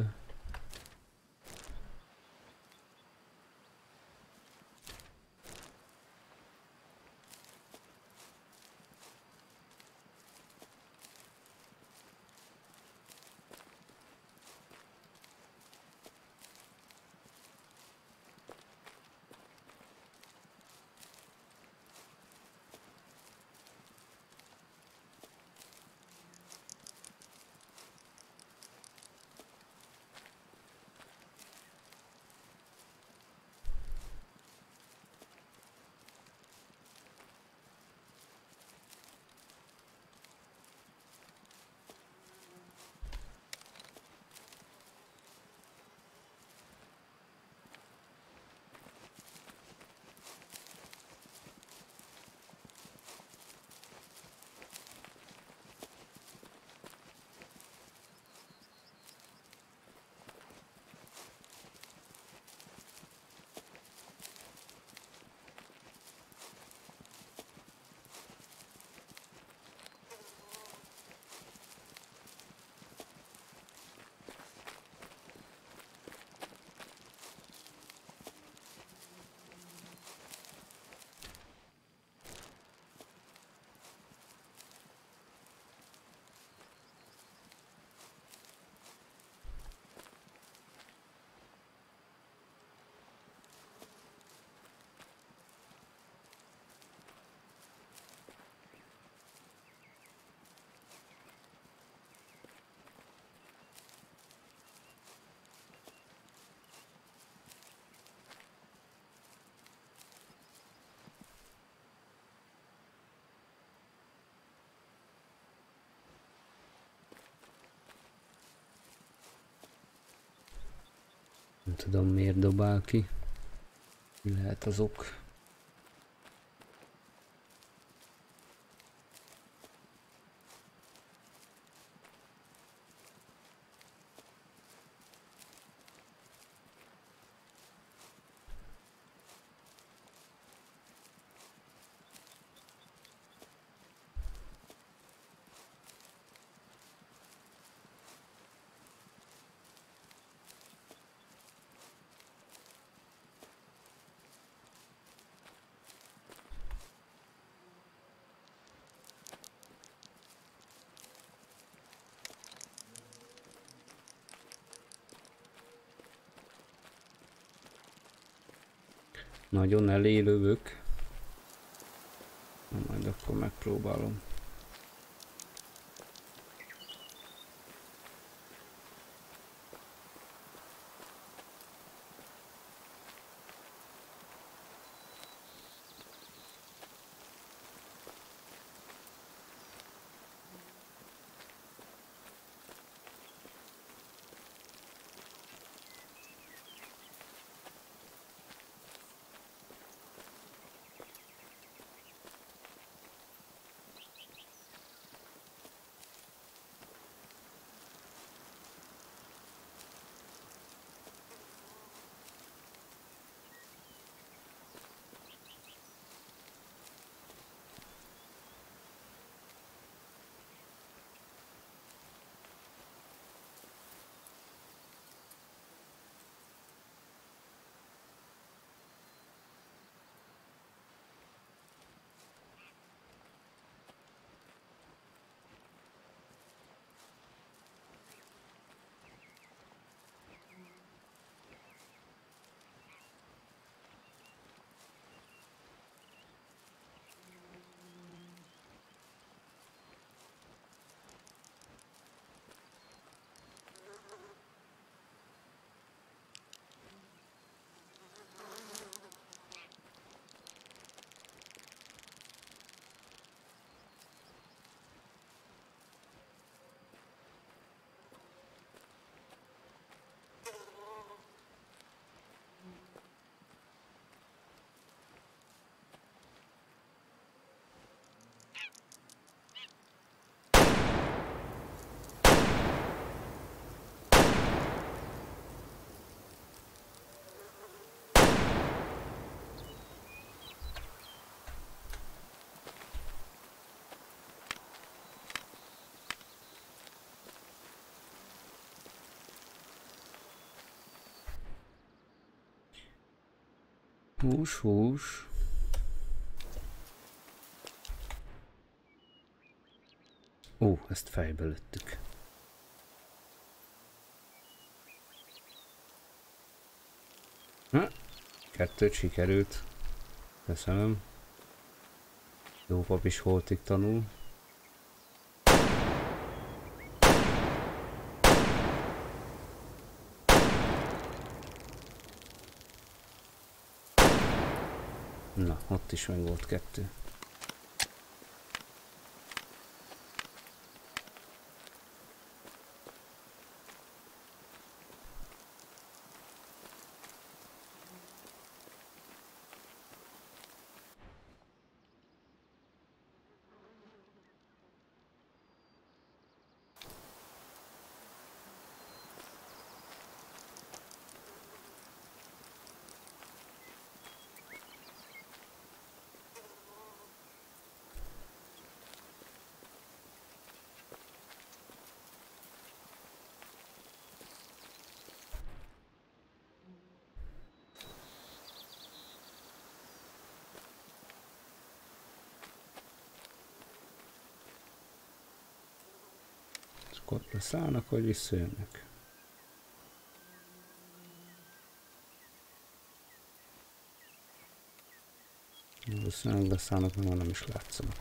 Nem tudom miért dobál ki. Mi lehet az ok? Nagyon elélövök. Na, majd akkor megpróbálom. Hús. Ezt fejbe lőttük. Na, 2 sikerült. Köszönöm. Jó pap is holtig tanul. Na, ott is meg volt 2. Ott leszállnak, vagy visszajönnek. Valószínűleg leszállnak, mert már nem is látszanak.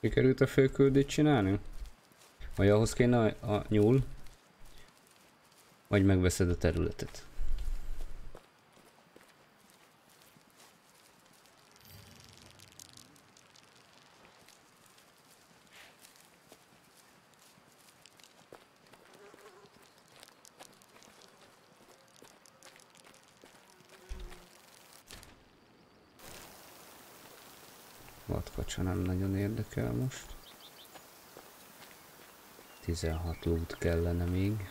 Sikerült a főküldét csinálni? Vagy ahhoz kéne a nyúl? Vagy megveszed a területet? Vadkacsa nem nagyon érdekel most. 16 loot kellene még.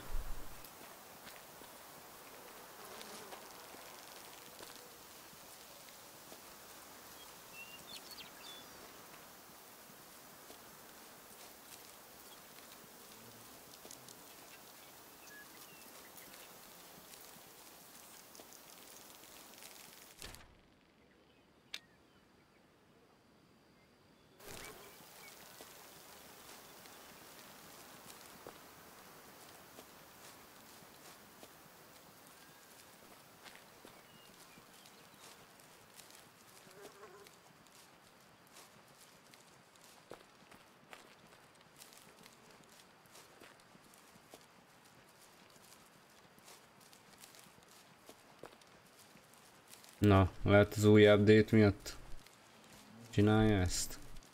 Na, lehet az új update miatt csinálja ezt?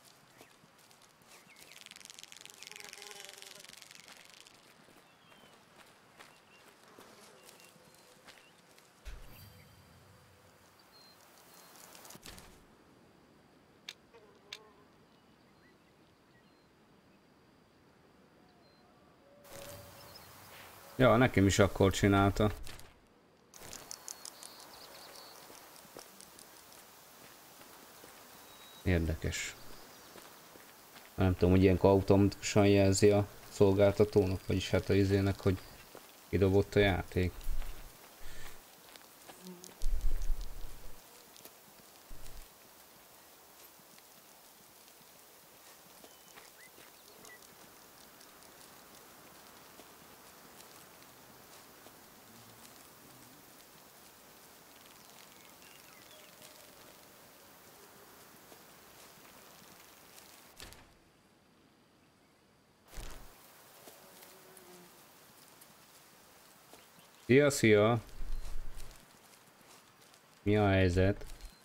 Ja, nekem is akkor csinálta. Érdekes. Nem tudom, hogy ilyenkor automatikusan jelzi a szolgáltatónak, vagyis hát a izének, hogy kidobott a játék. Szia, szia! Mi a helyzet?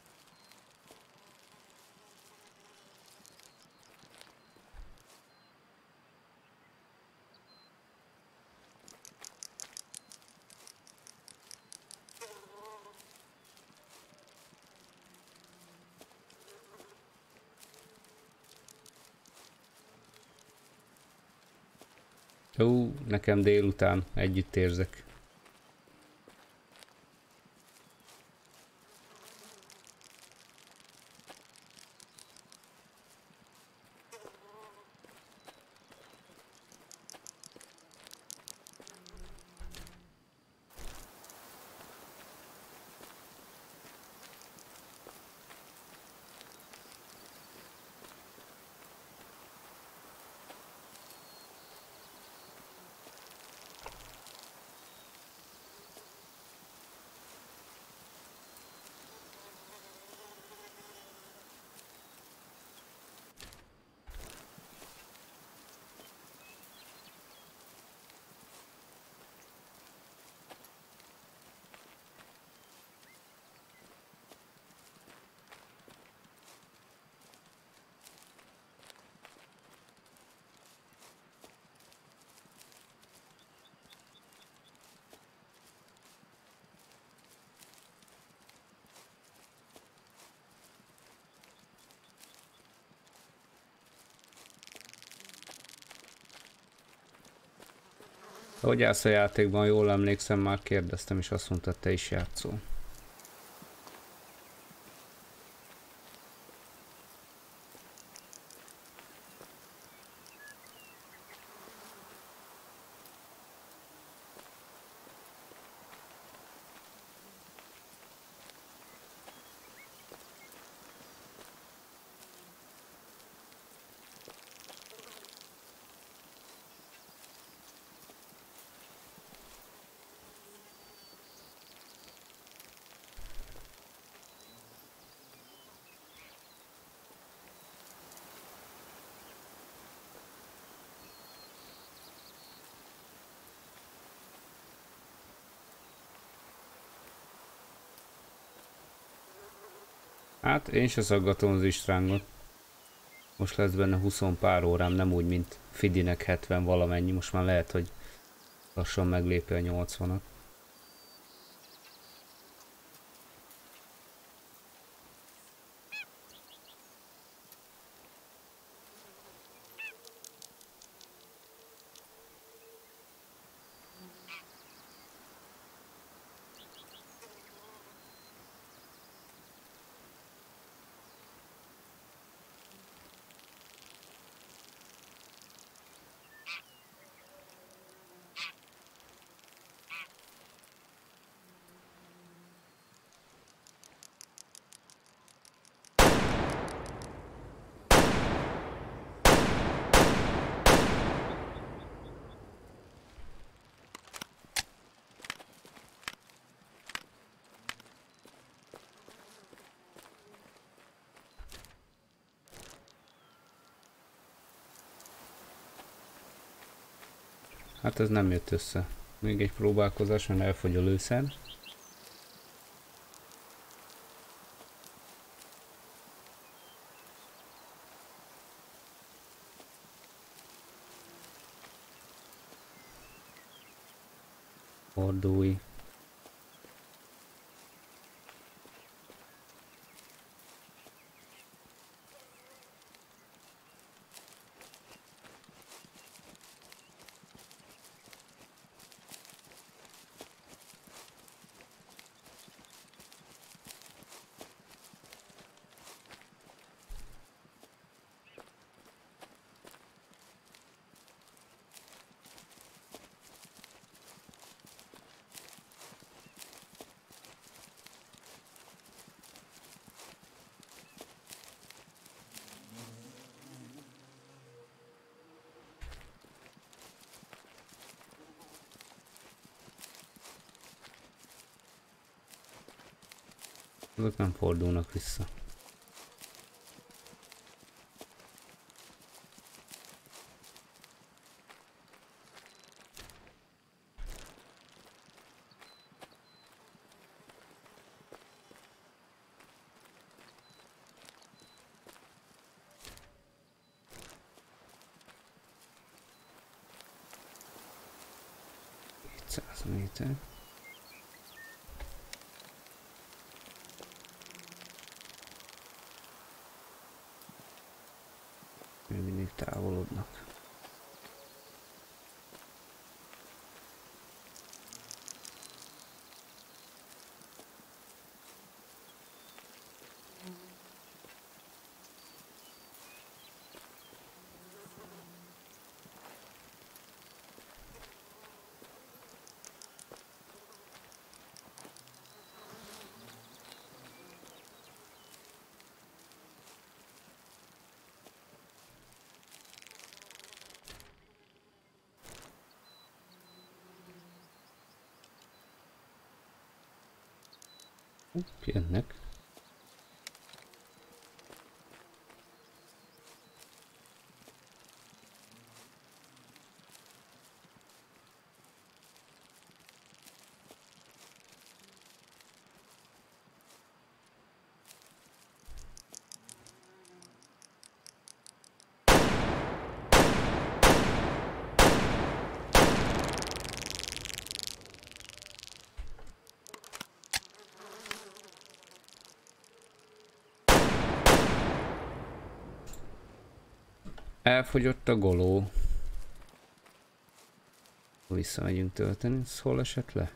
Ó, nekem délután együtt érzek. Hogy állsz a játékban, jól emlékszem, már kérdeztem, és azt mondtad, te is játszol. Hát én se szaggatom az istrángot. Most lesz benne 20 pár órám, nem úgy, mint Fidinek 70 valamennyi. Most már lehet, hogy lassan meglépi a 80-at. Hát ez nem jött össze. Még egy próbálkozás, mert elfogy a lőszer. Fordulj. Azok nem fordulnak vissza. Méter. Még mindig távolodnak. Jönnek. Elfogyott a goló. Visszamegyünk tölteni. Ez hol esett le?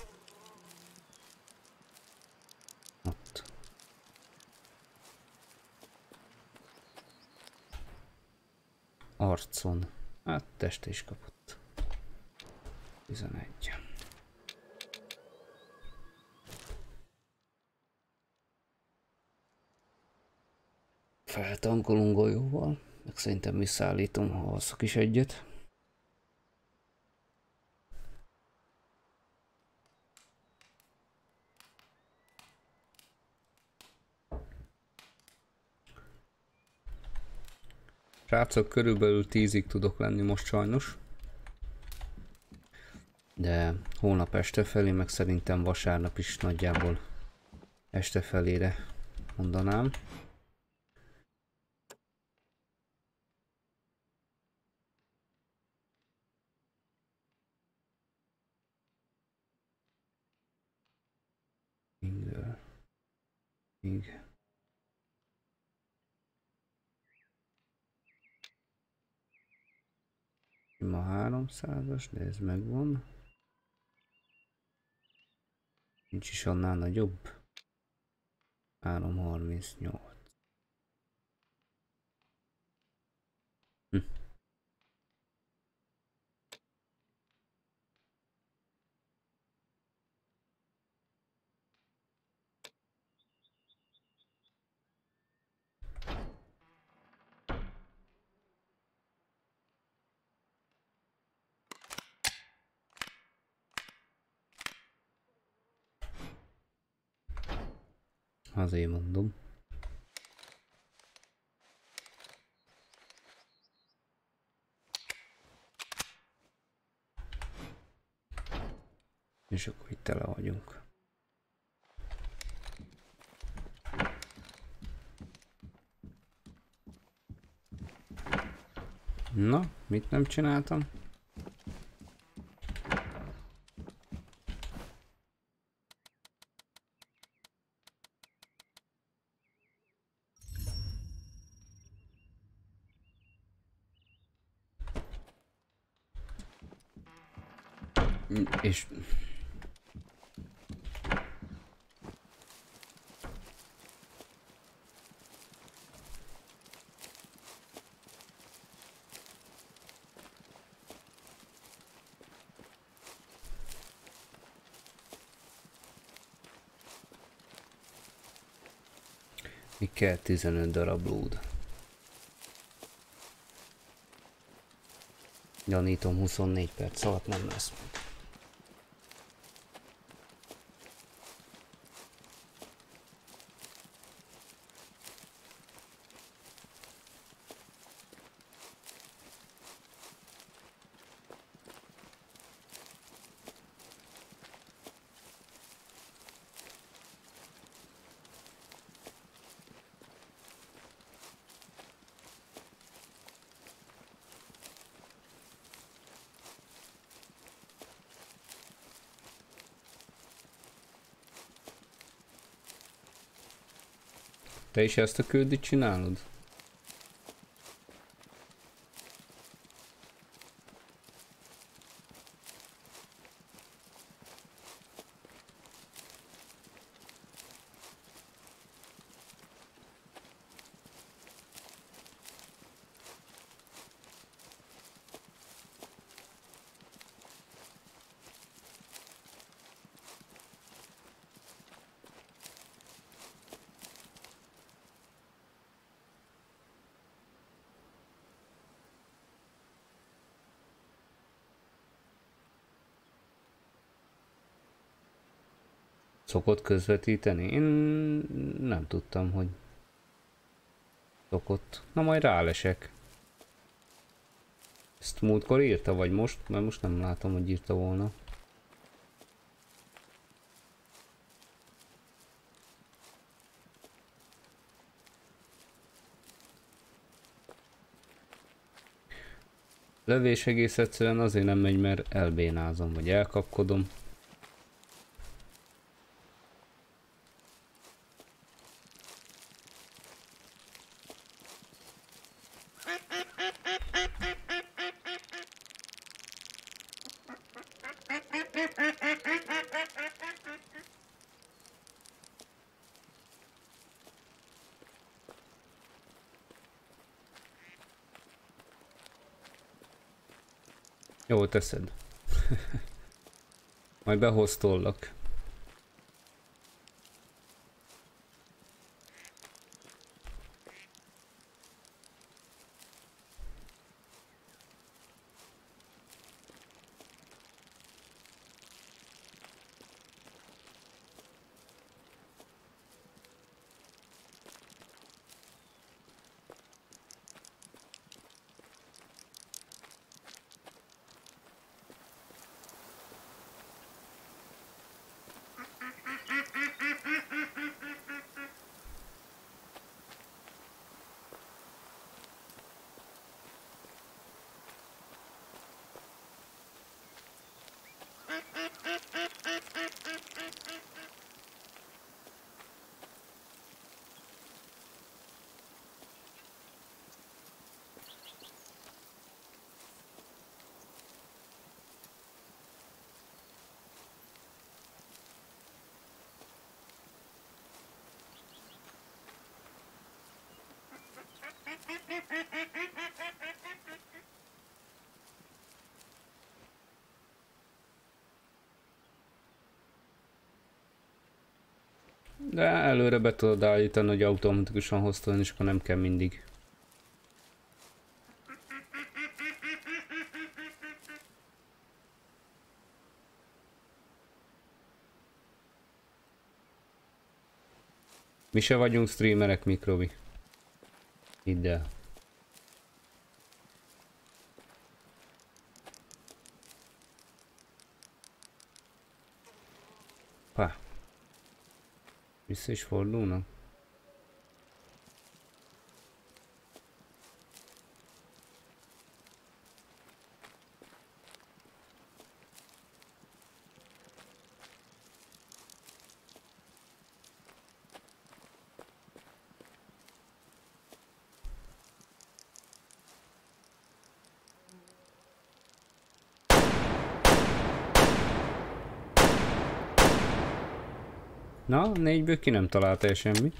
Ott. Arcon. Hát teste is kapott. 11. Feltankolunk golyóval. Meg szerintem visszaállítom, ha alszok is egyet. Srácok, körülbelül 10-ig tudok lenni most sajnos. De holnap este felé, meg szerintem vasárnap is nagyjából este felére mondanám. Még. Ma 300-as, de ez megvan. Nincs is annál nagyobb. 338. Hm. Azért mondom. És akkor itt tele vagyunk. Na, mit nem csináltam? És... Mi kell 15 darab lód. Gyanítom 24 perc alatt nem lesz. Te is ezt a küldit csinálod? Szokott közvetíteni? Én nem tudtam, hogy szokott. Na majd rálesek. Ezt múltkor írta, vagy most? Mert most nem látom, hogy írta volna. Lövés egész egyszerűen azért nem megy, mert elbénázom, vagy elkapkodom. Jó teszed. Majd behoztollak. De előre be tudod állítani, hogy automatikusan hoztolni, és akkor nem kell mindig. Mi se vagyunk streamerek, Mikrobi. Hidd el. Pá. Vissza is fordulnak? Na, 4-ből ki nem talált el semmit.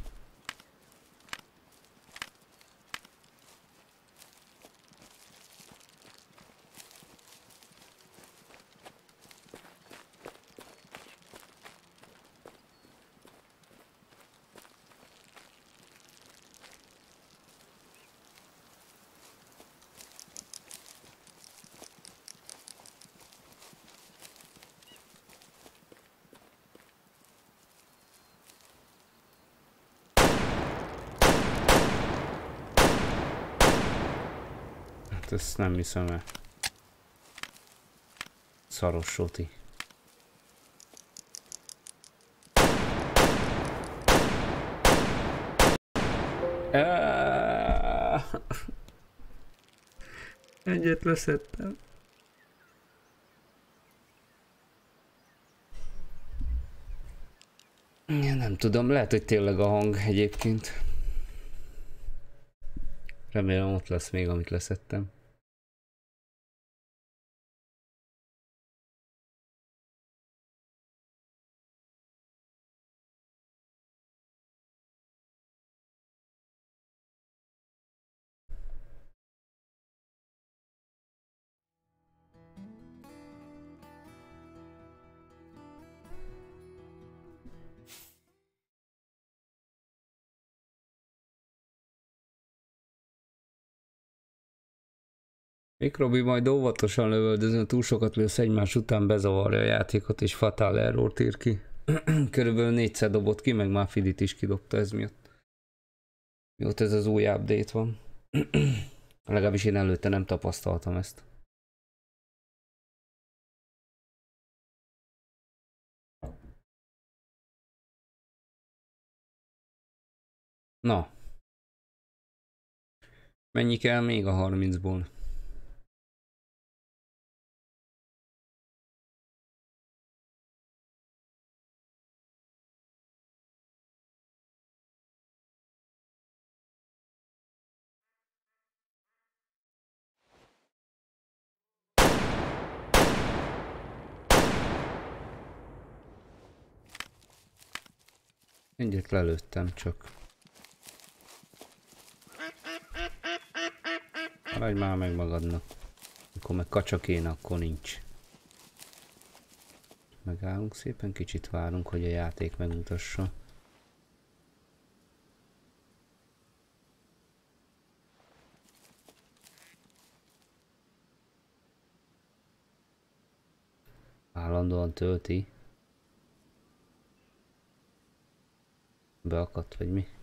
Ezt nem hiszem el. Szaros soti. Egyet leszettem. Ja, nem tudom, lehet, hogy tényleg a hang egyébként. Remélem ott lesz még, amit leszettem. Mikrobi majd óvatosan lövöldözön, túl sokat lősz egymás után, bezavarja a játékot és fatal errort ír ki. Körülbelül 4-szer dobott ki, meg már Fidit is kidobta ez miatt. Mióta ez az új update van. Legalábbis én előtte nem tapasztaltam ezt. Na. Mennyi kell még a 30-ból? Egyet lelőttem csak. Maradj már meg magadnak. Amikor meg kacsa kéne, akkor nincs. Megállunk szépen, kicsit várunk, hogy a játék megmutassa. Állandóan tölti. Beakadt vagy mi?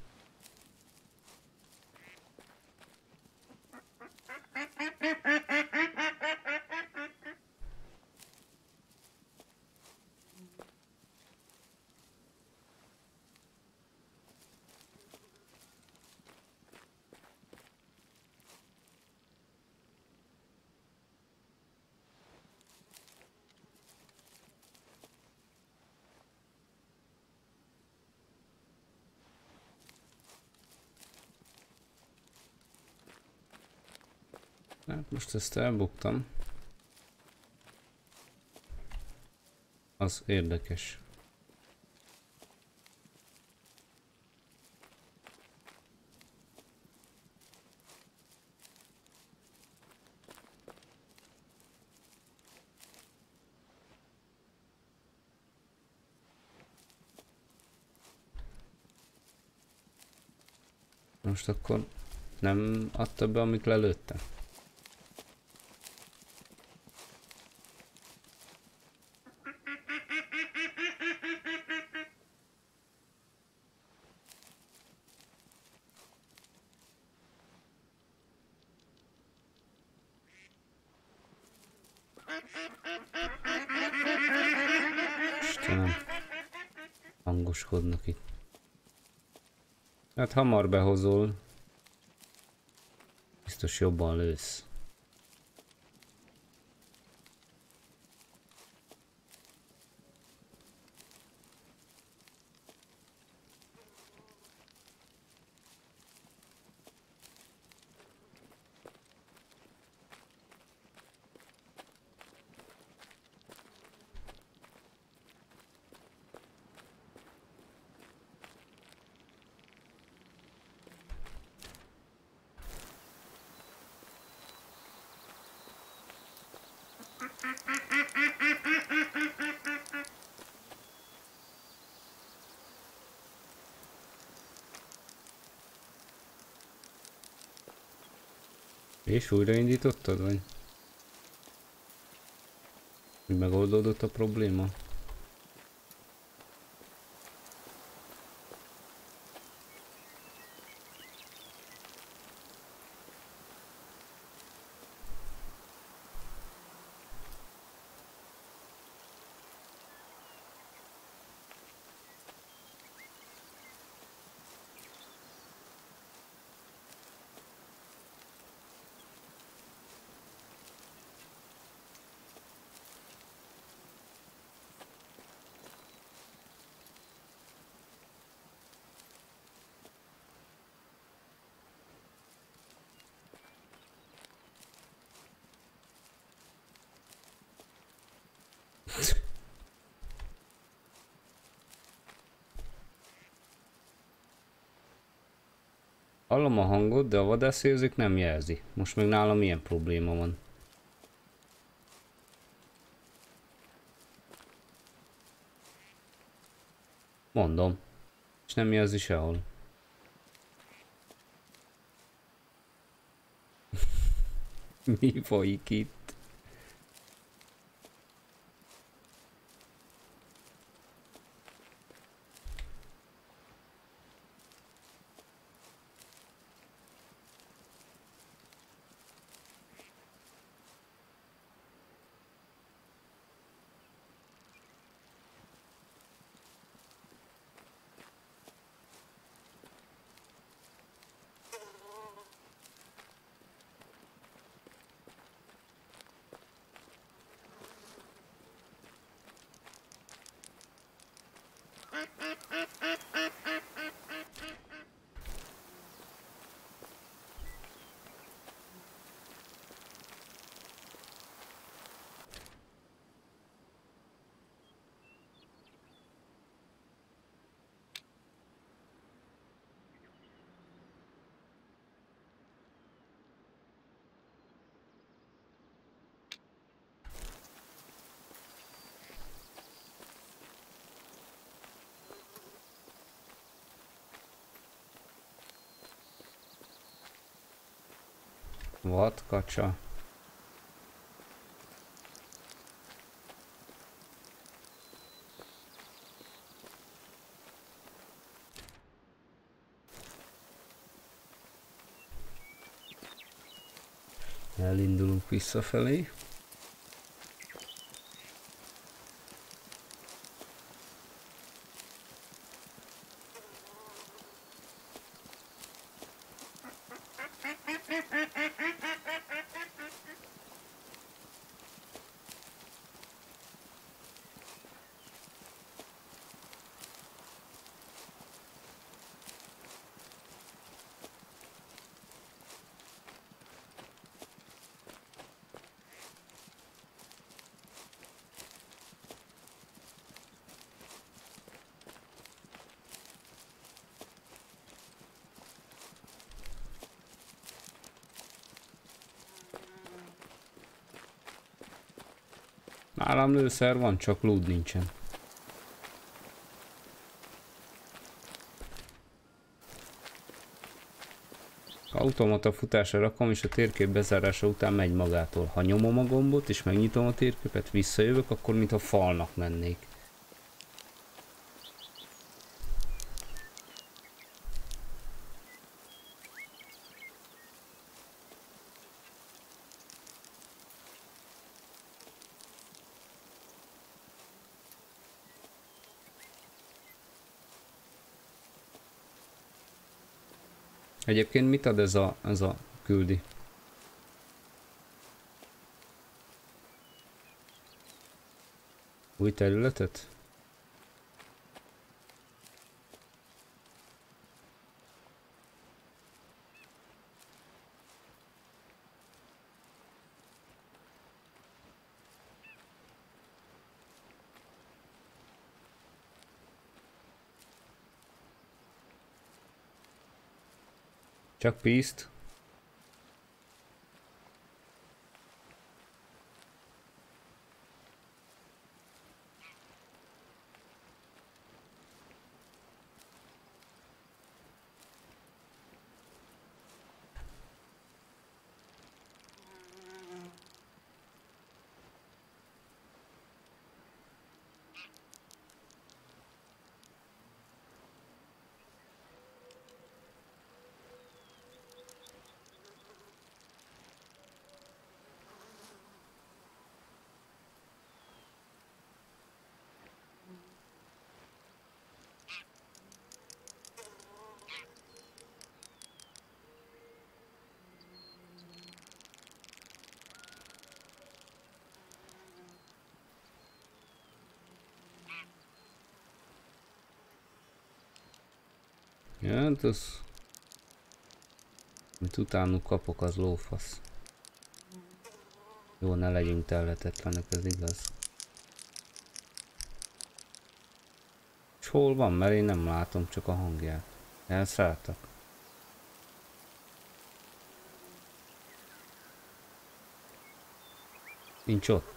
Hát most ezt elbuktam. Az érdekes. Most akkor nem adta be, amit lelőtte? Istenem, hangoskodnak itt. Hát hamar behozol, biztos jobban lősz. És újraindítottad, vagy? Megoldódott a probléma? Hallom a hangot, de a vadászérzék nem jelzi. Most meg nálam ilyen probléma van. Mondom. És nem jelzi sehol. Mi folyik itt? Vadkacsa. Elindulunk visszafelé. Nálam lőszer van, csak lúd nincsen. automata futásra rakom, és a térkép bezárása után megy magától. Ha nyomom a gombot és megnyitom a térképet, visszajövök, akkor mintha falnak mennék. Egyébként mit ad ez a küldi? Új területet? Csak peace-t? Ja, hát az... Amit utánuk kapok, az lófasz. Jó, ne legyünk telhetetlenek, ez igaz. És hol van? Mert én nem látom, csak a hangját. Elszálltak. Nincs ott.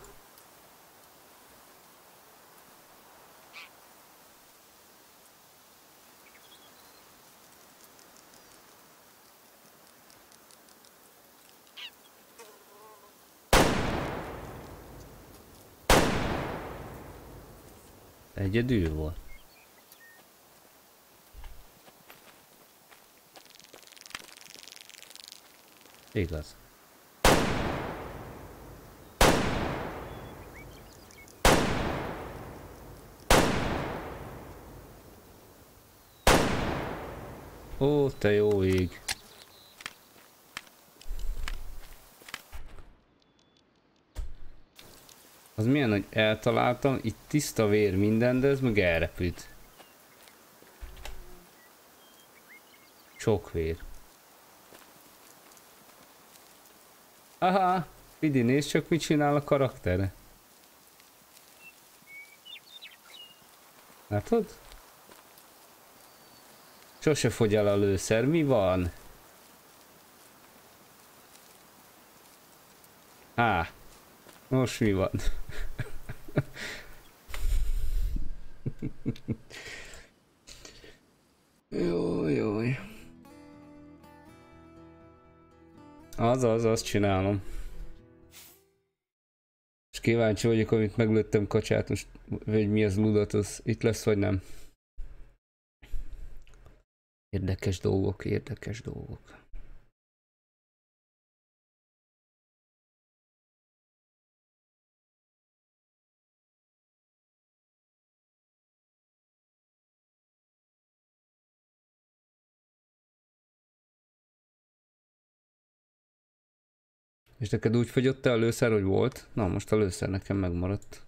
Egyedül volt. Igaz. Ó, te jó ég. Az milyen, hogy eltaláltam, itt tiszta vér minden, de ez meg elrepült. Sok vér. Aha, Fidi, nézd csak mit csinál a karaktere. Látod? Sose fogy el a lőszer, mi van? Á, most mi van? Jó. Azt csinálom. És kíváncsi vagyok, amit meglőttem kacsát, most, vagy mi az ludat, az itt lesz, vagy nem. Érdekes dolgok. És neked úgy fogyott el a lőszer, hogy volt? Na, most a lőszer nekem megmaradt.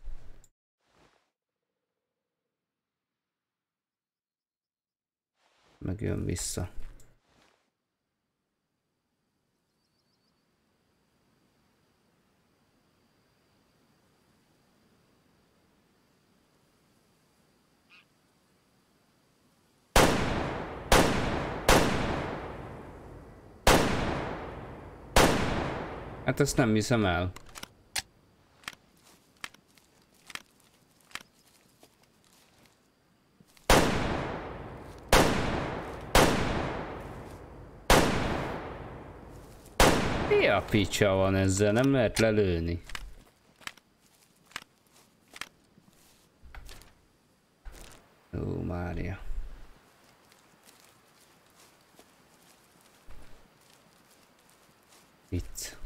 Megjön vissza. Hát ezt nem hiszem el. Mi a picsa van ezzel? Nem lehet lelőni. Ó, Mária. Itt.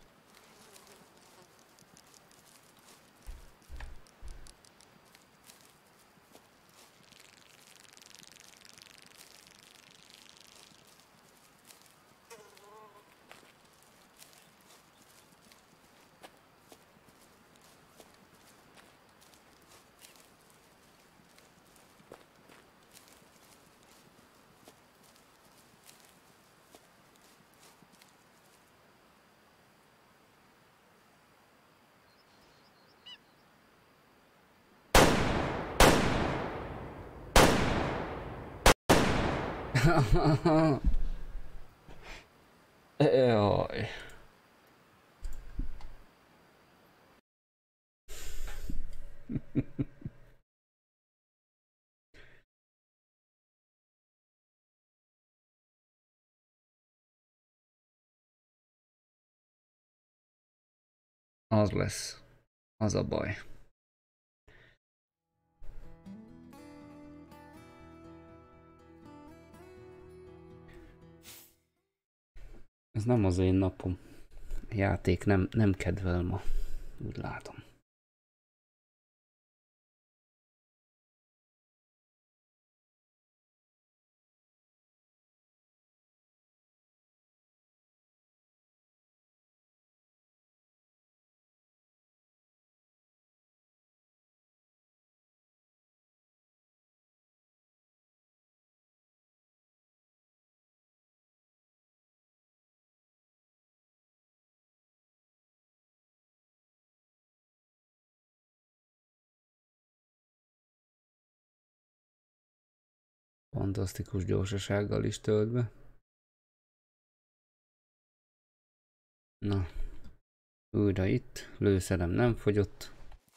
Jaj. Az lesz. Az a baj. Ez nem az én napom. A játék nem kedvel ma. Úgy látom. Fantasztikus gyorsasággal is tölt be. Na. Újra itt. Lőszerem nem fogyott.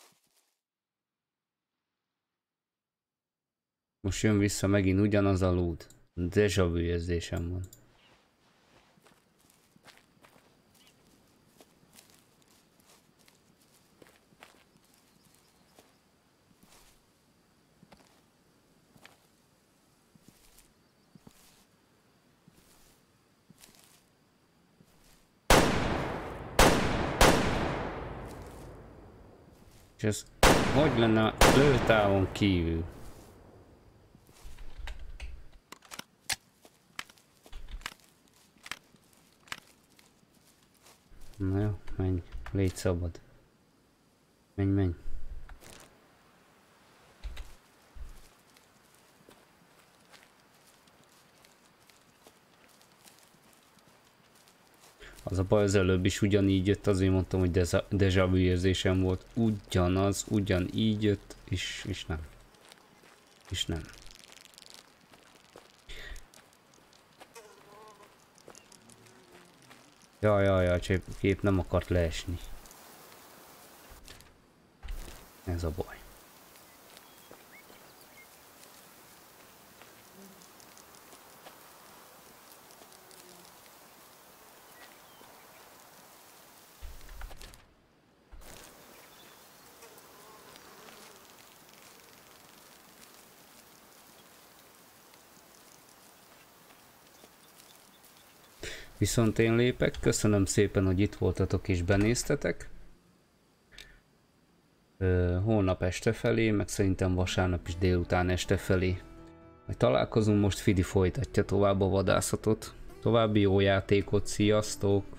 Most jön vissza megint ugyanaz a loot. Déjà vu érzésem van. És ez hogy lenne a lőtávon kívül? Na jó, menj, légy szabad. Menj, menj. Az a baj, az előbb is ugyanígy jött, azért mondtam, hogy déjà vu érzésem volt. Ugyanígy jött, és nem. És nem. Jaj, a kép nem akart leesni. Ez a baj. Viszont én lépek, köszönöm szépen, hogy itt voltatok és benéztetek. Holnap este felé, meg szerintem vasárnap is délután este felé. Majd találkozunk, most Fidi folytatja tovább a vadászatot. További jó játékot, sziasztok!